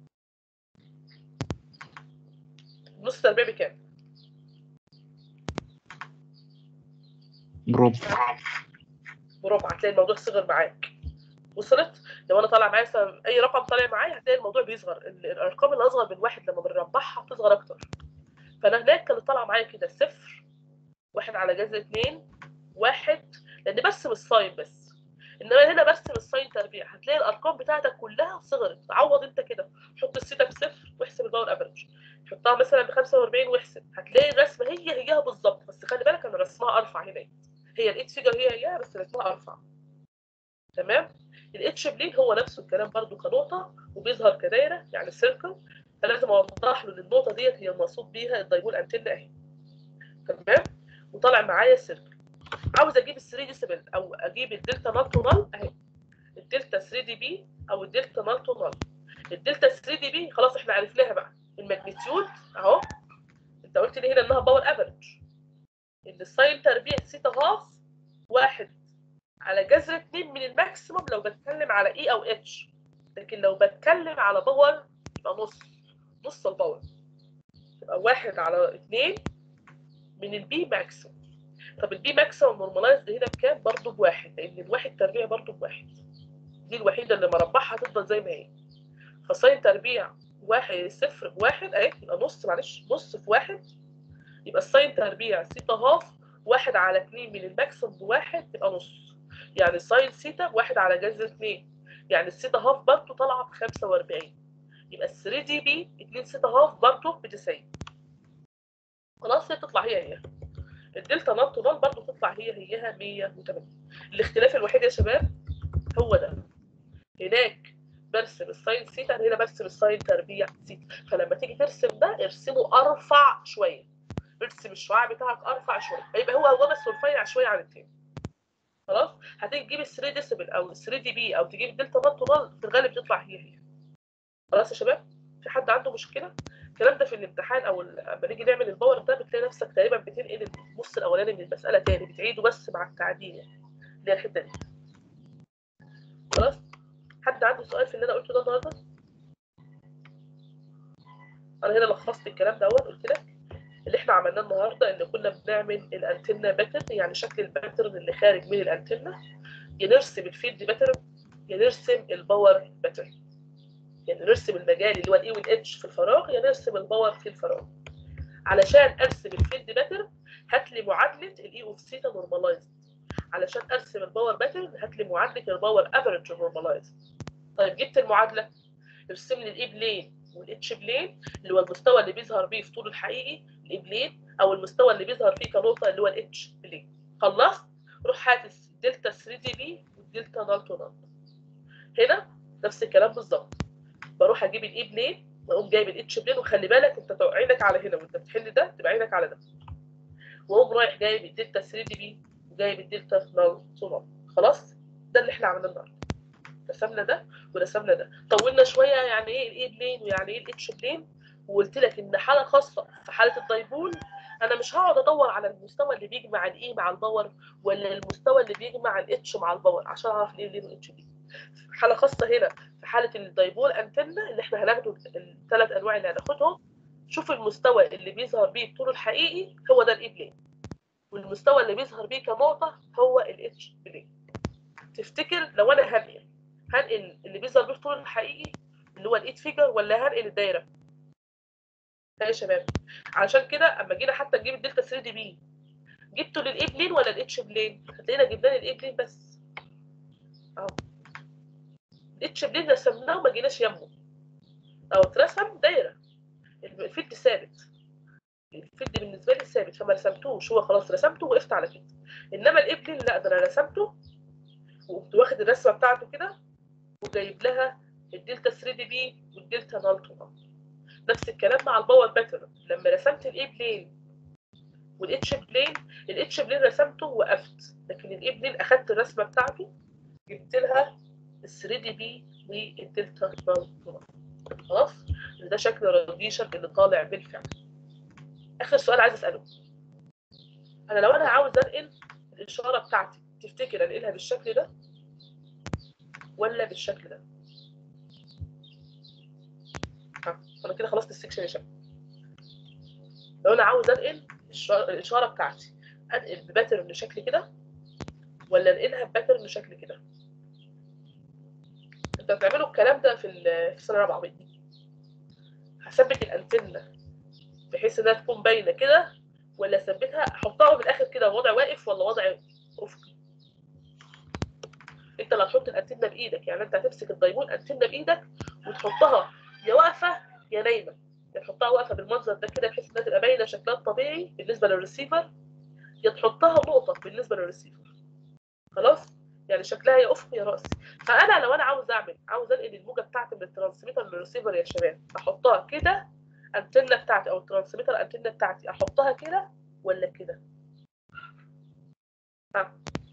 النص تربيع بكام؟ بربع. بربع. هتلاقي الموضوع صغر معاك. وصلت؟ لو انا طالع معايا مثلا اي رقم طالع معايا هتلاقي الموضوع بيصغر. الارقام اللي اصغر من واحد لما بنربعها بتصغر اكتر. فانا هناك كانت طالعه معايا كده صفر، واحد على جذر اتنين، واحد، لان برسم الساين بس. انما هنا برسم الساين تربيع، هتلاقي الارقام بتاعتك كلها صغرت. عوض انت كده، حط السيتا بصفر واحسب الباور افرج، حطها مثلا ب خمسة واربعين واحسب، هتلاقي الرسمه هي هيها بالظبط. بس خلي بالك انا رسمها ارفع هنا. هي الايت فيجر هي هي بس رسمها ارفع. تمام؟ الاتش بلين هو نفسه الكلام برده كنقطه وبيظهر كدايره يعني سيركل. فلازم اوضح له ان النقطه ديت هي المقصود بيها الدايبول انتنه اهي. تمام؟ وطالع معايا سيركل. عاوز اجيب ال ثري ديسيبل او اجيب الدلتا نال تو نال اهي. الدلتا ثري دي بي او الدلتا نال تو نال. الدلتا ثري دي بي خلاص احنا عرفناها بقى. الماجنتيود اهو. انت قلت لي هنا انها باور افرج. ان الساين تربيع سيتا هاف واحد على جذر اتنين من الماكسيموم لو بتكلم على اي او اتش. لكن لو بتكلم على باور يبقى نص نص الباور، يبقى واحد على اتنين من البي ماكسيموم. طب البي ماكسيموم نورماليزد هنا بكام؟ برضه بواحد، لان الواحد تربيع برضه بواحد. دي الوحيده اللي مربعها هتفضل زي ما هي. فساين تربيع واحد صفر بواحد اهي، يبقى نص معلش نص في واحد، يبقى الساين تربيع سيتا هاف واحد على اتنين من الماكسيموم بواحد تبقى نص. يعني الساين سيتا واحد على جذر اتنين، يعني السيتا هاف برضه طالعه ب خمسة واربعين. يبقى ال ثري دي بي اتنين سيتا هاف برضه ب تسعين. خلاص هي تطلع هي هي. الدلتا نال تو نال برضه تطلع هي هيها مية وتمانين. الاختلاف الوحيد يا شباب هو ده. هناك برسم الساين سيتا، هنا برسم الساين تربيع سيتا. فلما تيجي ترسم ده ارسمه ارفع شويه. ارسم الشعاع بتاعك ارفع شويه، هيبقى هو هو بس رفيع شويه عن التاني. خلاص؟ هتيجي تجيب ال ثري ديسيبل او ال ثري دي بي او تجيب الدلتا نال تو نال في الغالب تطلع هي هي. خلاص يا شباب؟ في حد عنده مشكله؟ الكلام ده في الامتحان او لما نيجي نعمل الباور ده بتلاقي نفسك تقريبا بتنقل النص الاولاني من المساله تاني، بتعيده بس مع التعديل يعني. اللي هي الحته دي. خلاص؟ حد عنده سؤال في اللي انا قلته ده النهارده؟ انا هنا لخصت الكلام دوت. قلت لك اللي احنا عملناه النهارده ان كنا بنعمل الانتنه باترن، يعني شكل الباترن اللي خارج من الانتنه. يا نرسم الفيلد باترن يا نرسم الباور باترن. يعني نرسم المجال اللي هو الاي والاتش في الفراغ، يا نرسم الباور في الفراغ. علشان ارسم الفيلد باترن هات لي معادله الاي اوف سيتا نورماليزد. علشان ارسم الباور باترن هات لي معادله الباور افريج نورماليزد. طيب جبت المعادله، ارسم لي الاي بلين والاتش بلين اللي هو المستوى اللي بيظهر بيه في طول الحقيقي الاي بلين، او المستوى اللي بيظهر فيه كنقطه اللي هو الاتش بلين. خلصت؟ روح هات الدلتا ثري دي بي والدلتا نال تو نال. هنا نفس الكلام بالظبط. بروح اجيب الاي بلين واقوم جايب الاتش بلين، وخلي بالك انت عينك على هنا وانت بتحل ده تبقى عينك على ده، واقوم رايح جايب الدلتا ثري دي بي وجايب الدلتا نال تو نال. خلاص ده اللي احنا عملناه النهارده، رسمنا ده ورسمنا ده. طولنا شويه يعني ايه الاي بلين ويعني ايه الاتش بلين، وقلت لك ان حاله خاصه في حاله الدايبول انا مش هقعد ادور على المستوى اللي بيجمع الاي مع الباور ولا المستوى اللي بيجمع الاتش مع الباور عشان اعرف الايه بلين والاتش بلين. حاله خاصه هنا في حاله الدايبول انتنا اللي احنا هناخده الثلاث انواع اللي هناخدهم، شوف المستوى اللي بيظهر بيه الطول الحقيقي هو ده الاي بلين، والمستوى اللي بيظهر بيه كنقطه هو الاتش بلين. تفتكر لو انا هنقل هنقل اللي بيظهر بيه الطول الحقيقي اللي هو الايت فيجر ولا هنقل الدايره؟ يا شباب عشان كده اما جينا حتى نجيب الدلتا ثري دي بي جبته للاي بلين ولا الاتش بلين؟ هتلاقينا جبنا الاي بلين بس اهو، الاتش بلين رسمناه وما جيناش يمه، او اترسم دايره الفيلد ثابت، الفيلد بالنسبه لي ثابت فما رسمتوش، هو خلاص رسمته وقفت على كده. انما الاي بلين لا، ده انا رسمته وقمت واخد الرسمه بتاعته كده وجايب لها الدلتا ثري دي بي والدلتا نال تو نال. نفس الكلام مع الباور باترن، لما رسمت الاي بلين والاتش بلين، الاتش بلين رسمته ووقفت، لكن الاي بلين اخدت الرسمه بتاعته جبت لها ال ثري دي بي والدلتا نال تو نال. خلاص ده شكل الراديشن اللي طالع بالفعل. اخر سؤال عايز اساله، انا لو انا عاوز انقل الاشاره بتاعتي تفتكر انقلها بالشكل ده ولا بالشكل ده؟ ها انا كده خلصت السكشن يا شباب. لو انا عاوز انقل الاشاره بتاعتي انقل بباترن شكل كده ولا انقلها بباترن شكل كده؟ انتوا هتعملوا الكلام ده في في سنه رابعه بإذن. هثبت الانتنه بحيث انها تكون باينه كده ولا اثبتها احطها من الاخر كده وضع واقف ولا وضع افقي؟ انت اللي هتحط الانتنه بايدك، يعني انت هتمسك الدايمون انتنه بايدك وتحطها يا واقفه يا نايمه، يا تحطها واقفه بالمنظر ده كده بحيث انها تبقى باينه شكلها الطبيعي بالنسبه للريسيفر، يا تحطها نقطه بالنسبه للريسيفر. خلاص يعني شكلها يا افقي يا راسي. فانا لو انا عاوز اعمل عاوز انقل الموجه بتاعتي من الترانسميتر للريسيفر يا شباب احطها كده انتنه بتاعتي او الترانسميتر انتنه بتاعتي احطها كده ولا كده؟ ها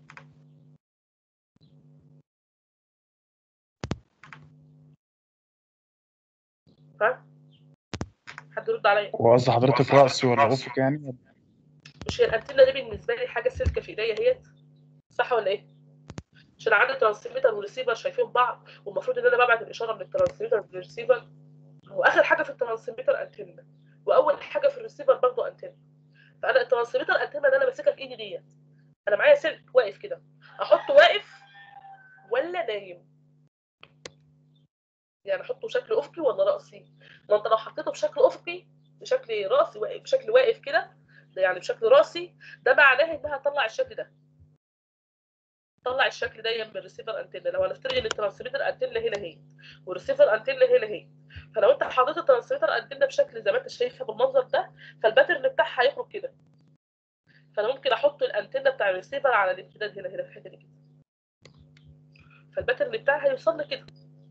ها حد يرد عليا. وقصد حضرتك رأسي ولا أفق يعني؟ مش هي الانتنه دي بالنسبه لي حاجه سلكه في ايديا اهيت، صح ولا ايه؟ عشان عندي ترانسميتر وريسيفر شايفين بعض والمفروض ان انا ببعت الاشاره من الترانسميتر للريسيفر، واخر حاجه في الترانسميتر انتنه واول حاجه في الريسيفر برضه انتنه. فانا الترانسميتر انتنه اللي انا ماسكها في ايدي ديت انا معايا سلك واقف كده، احطه واقف ولا نايم؟ يعني احطه بشكل افقي ولا راسي؟ ما انت لو حطيته بشكل افقي بشكل راسي واقف بشكل واقف كده يعني بشكل راسي، ده معناه انها تطلع الشكل ده، طلع الشكل ده من الريسيفر انتنه. لو هنفترض ان الترانسميتر انتنه هنا اهي والريسيفر انتنه هنا اهي، فلو انت حطيت الترانسميتر انتنه بشكل زي ما انت شايفها بالمنظر ده فالباترن بتاعها هيخرج كده، فانا ممكن احط الانتنه بتاع الريسيفر على الامتداد هنا هنا في الحته دي كده، فالباترن بتاعها هيوصل لكده.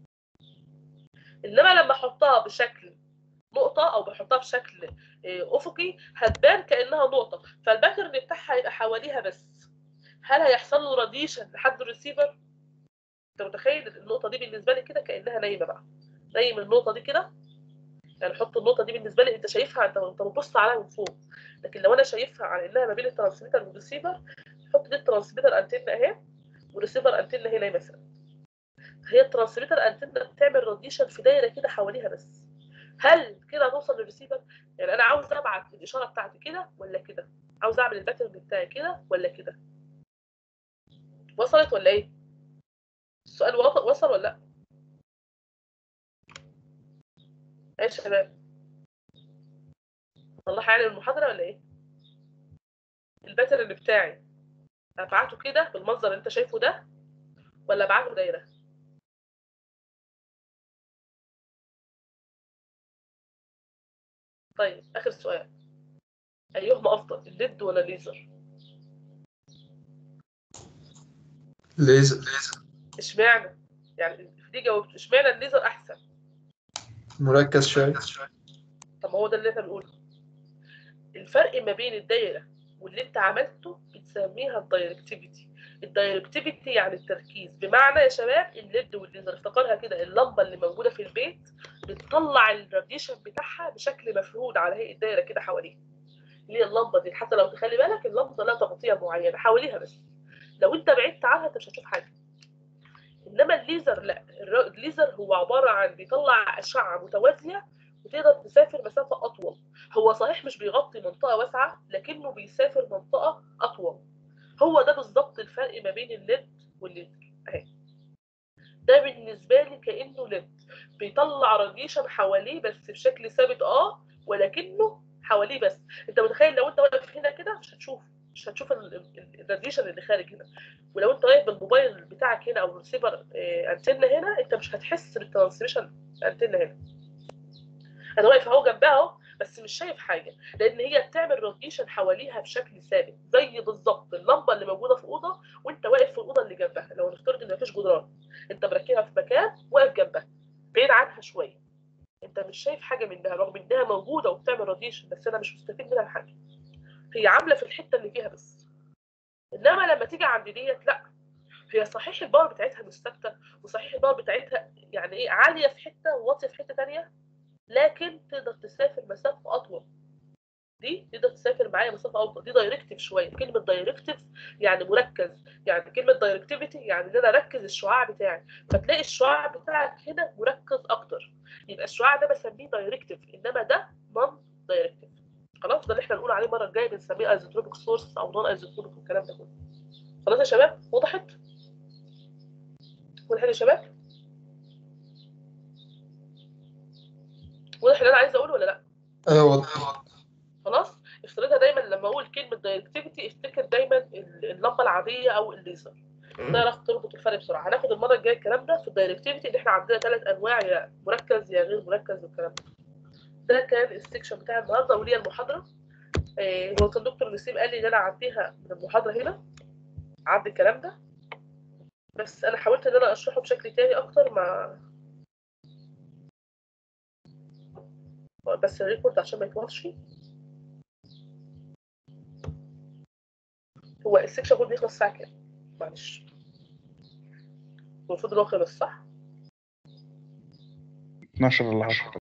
انما لما احطها بشكل نقطه او بحطها بشكل افقي هتبان كانها نقطه، فالباترن بتاعها هيبقى حواليها بس. هل هيحصل له راديشن لحد الريسيفر؟ انت متخيل النقطه دي بالنسبه لي كده كانها نايمه بقى، نايم النقطه دي كده، يعني حط النقطه دي بالنسبه لي انت شايفها انت انت بتبص عليها من فوق، لكن لو انا شايفها على انها ما بين الترانسميتر والريسيفر حط دي الترانسميتر انتنه اهي والريسيفر انتنه هنا مثلا، هي الترانسميتر انتنه بتعمل راديشن في دايره كده حواليها بس. هل كده هتوصل للريسيفر؟ يعني انا عاوز ابعت الاشاره بتاعتي كده ولا كده؟ عاوز اعمل الباترن بتاعي كده ولا كده؟ وصلت ولا ايه؟ السؤال وصل ولا لا؟ ايه يا شباب؟ والله يعني المحاضره ولا ايه؟ الباترن بتاعي ابعته كده بالمنظر اللي انت شايفه ده ولا ابعته دايره؟ طيب اخر سؤال، ايهما افضل الليد ولا الليزر؟ ليزر. اشمعنى؟ يعني دي جاوبت اشمعنى الليزر احسن؟ مركز شوية. طب ما هو ده اللي احنا بنقوله. الفرق ما بين الدايره واللي انت عملته بتسميها الدايركتيفيتي. الدايركتيفيتي يعني التركيز، بمعنى يا شباب الليد والليزر افتكرها كده، اللمبه اللي موجوده في البيت بتطلع الراديشن بتاعها بشكل مفرود على هيئه دايره كده حواليها. اللي هي اللمبه دي، حتى لو تخلي بالك اللمبه لها تغطيه معينه حواليها بس، لو انت بعدت عنها انت مش هتشوف حاجه. انما الليزر لا، الليزر هو عباره عن بيطلع اشعه متوازيه وتقدر تسافر مسافه اطول. هو صحيح مش بيغطي منطقه واسعه لكنه بيسافر منطقه اطول. هو ده بالظبط الفرق ما بين الليد والليزر اهي. ده بالنسبه لي كانه ليد بيطلع راديشن حواليه بس بشكل ثابت اه، ولكنه حواليه بس. انت متخيل لو انت واقف هنا كده مش هتشوف مش هتشوف الراديشن اللي خارج هنا، ولو انت واقف بالموبايل بتاعك هنا او الريسيفر انتنا هنا انت مش هتحس بالترانسميشن انتنا هنا. انا واقف اهو جنبها اهو بس مش شايف حاجه، لان هي بتعمل راديشن حواليها بشكل ثابت، زي بالظبط اللمبه اللي موجوده في اوضه وانت واقف في الاوضه اللي جنبها. لو نفترض ان مفيش جدران، انت مركبها في مكان واقف جنبها بعيد عنها شويه، انت مش شايف حاجه منها رغم انها موجوده وبتعمل راديشن، بس انا مش مستفيد منها بحاجه، هي عامله في الحته اللي فيها بس. انما لما تيجي عند ديت لا، هي صحيح الباور بتاعتها مش ثابته، وصحيح الباور بتاعتها يعني ايه عاليه في حته وواطيه في حته ثانيه، لكن تقدر تسافر مسافه اطول. دي تقدر تسافر معايا مسافه اطول، دي دايركتيف شويه. كلمه دايركتيف يعني مركز، يعني كلمه دايركتيفيتي يعني ان انا اركز الشعاع بتاعي، فتلاقي الشعاع بتاعك هنا مركز اكتر، يبقى الشعاع ده بسميه دايركتيف، انما ده نون دايركتيف. خلاص، ده اللي احنا نقول عليه المره الجايه بنسميه ايزوتروبيك سورس او نون ايزوتروبيك والكلام ده كله. خلاص يا شباب، وضحت؟ وضحت يا شباب؟ وضح اللي انا عايزه اقوله ولا لا؟ ايوه. خلاص، افترضها دايما لما اقول كلمه دايركتيفيتي افتكر دايما اللمبه العاديه او الليزر، تعرف تربط الفرق بسرعه. هناخد المره الجايه الكلام ده في الدايركتيفيتي، اللي احنا عندنا ثلاث انواع، يا مركز يا غير مركز والكلام ده. ده كان السكشن بتاع النهارده وليا المحاضره. إيه هو كان دكتور نسيم قال لي ان انا اعديها من المحاضره هنا، عدي الكلام ده، بس انا حاولت ان انا اشرحه بشكل تاني اكتر ما بس الريكورد عشان ما يطولش. هو السكشن كله بيخلص الساعه كام؟ معلش، المفروض ان هو خلص صح؟ اتناشر إلا عشرة.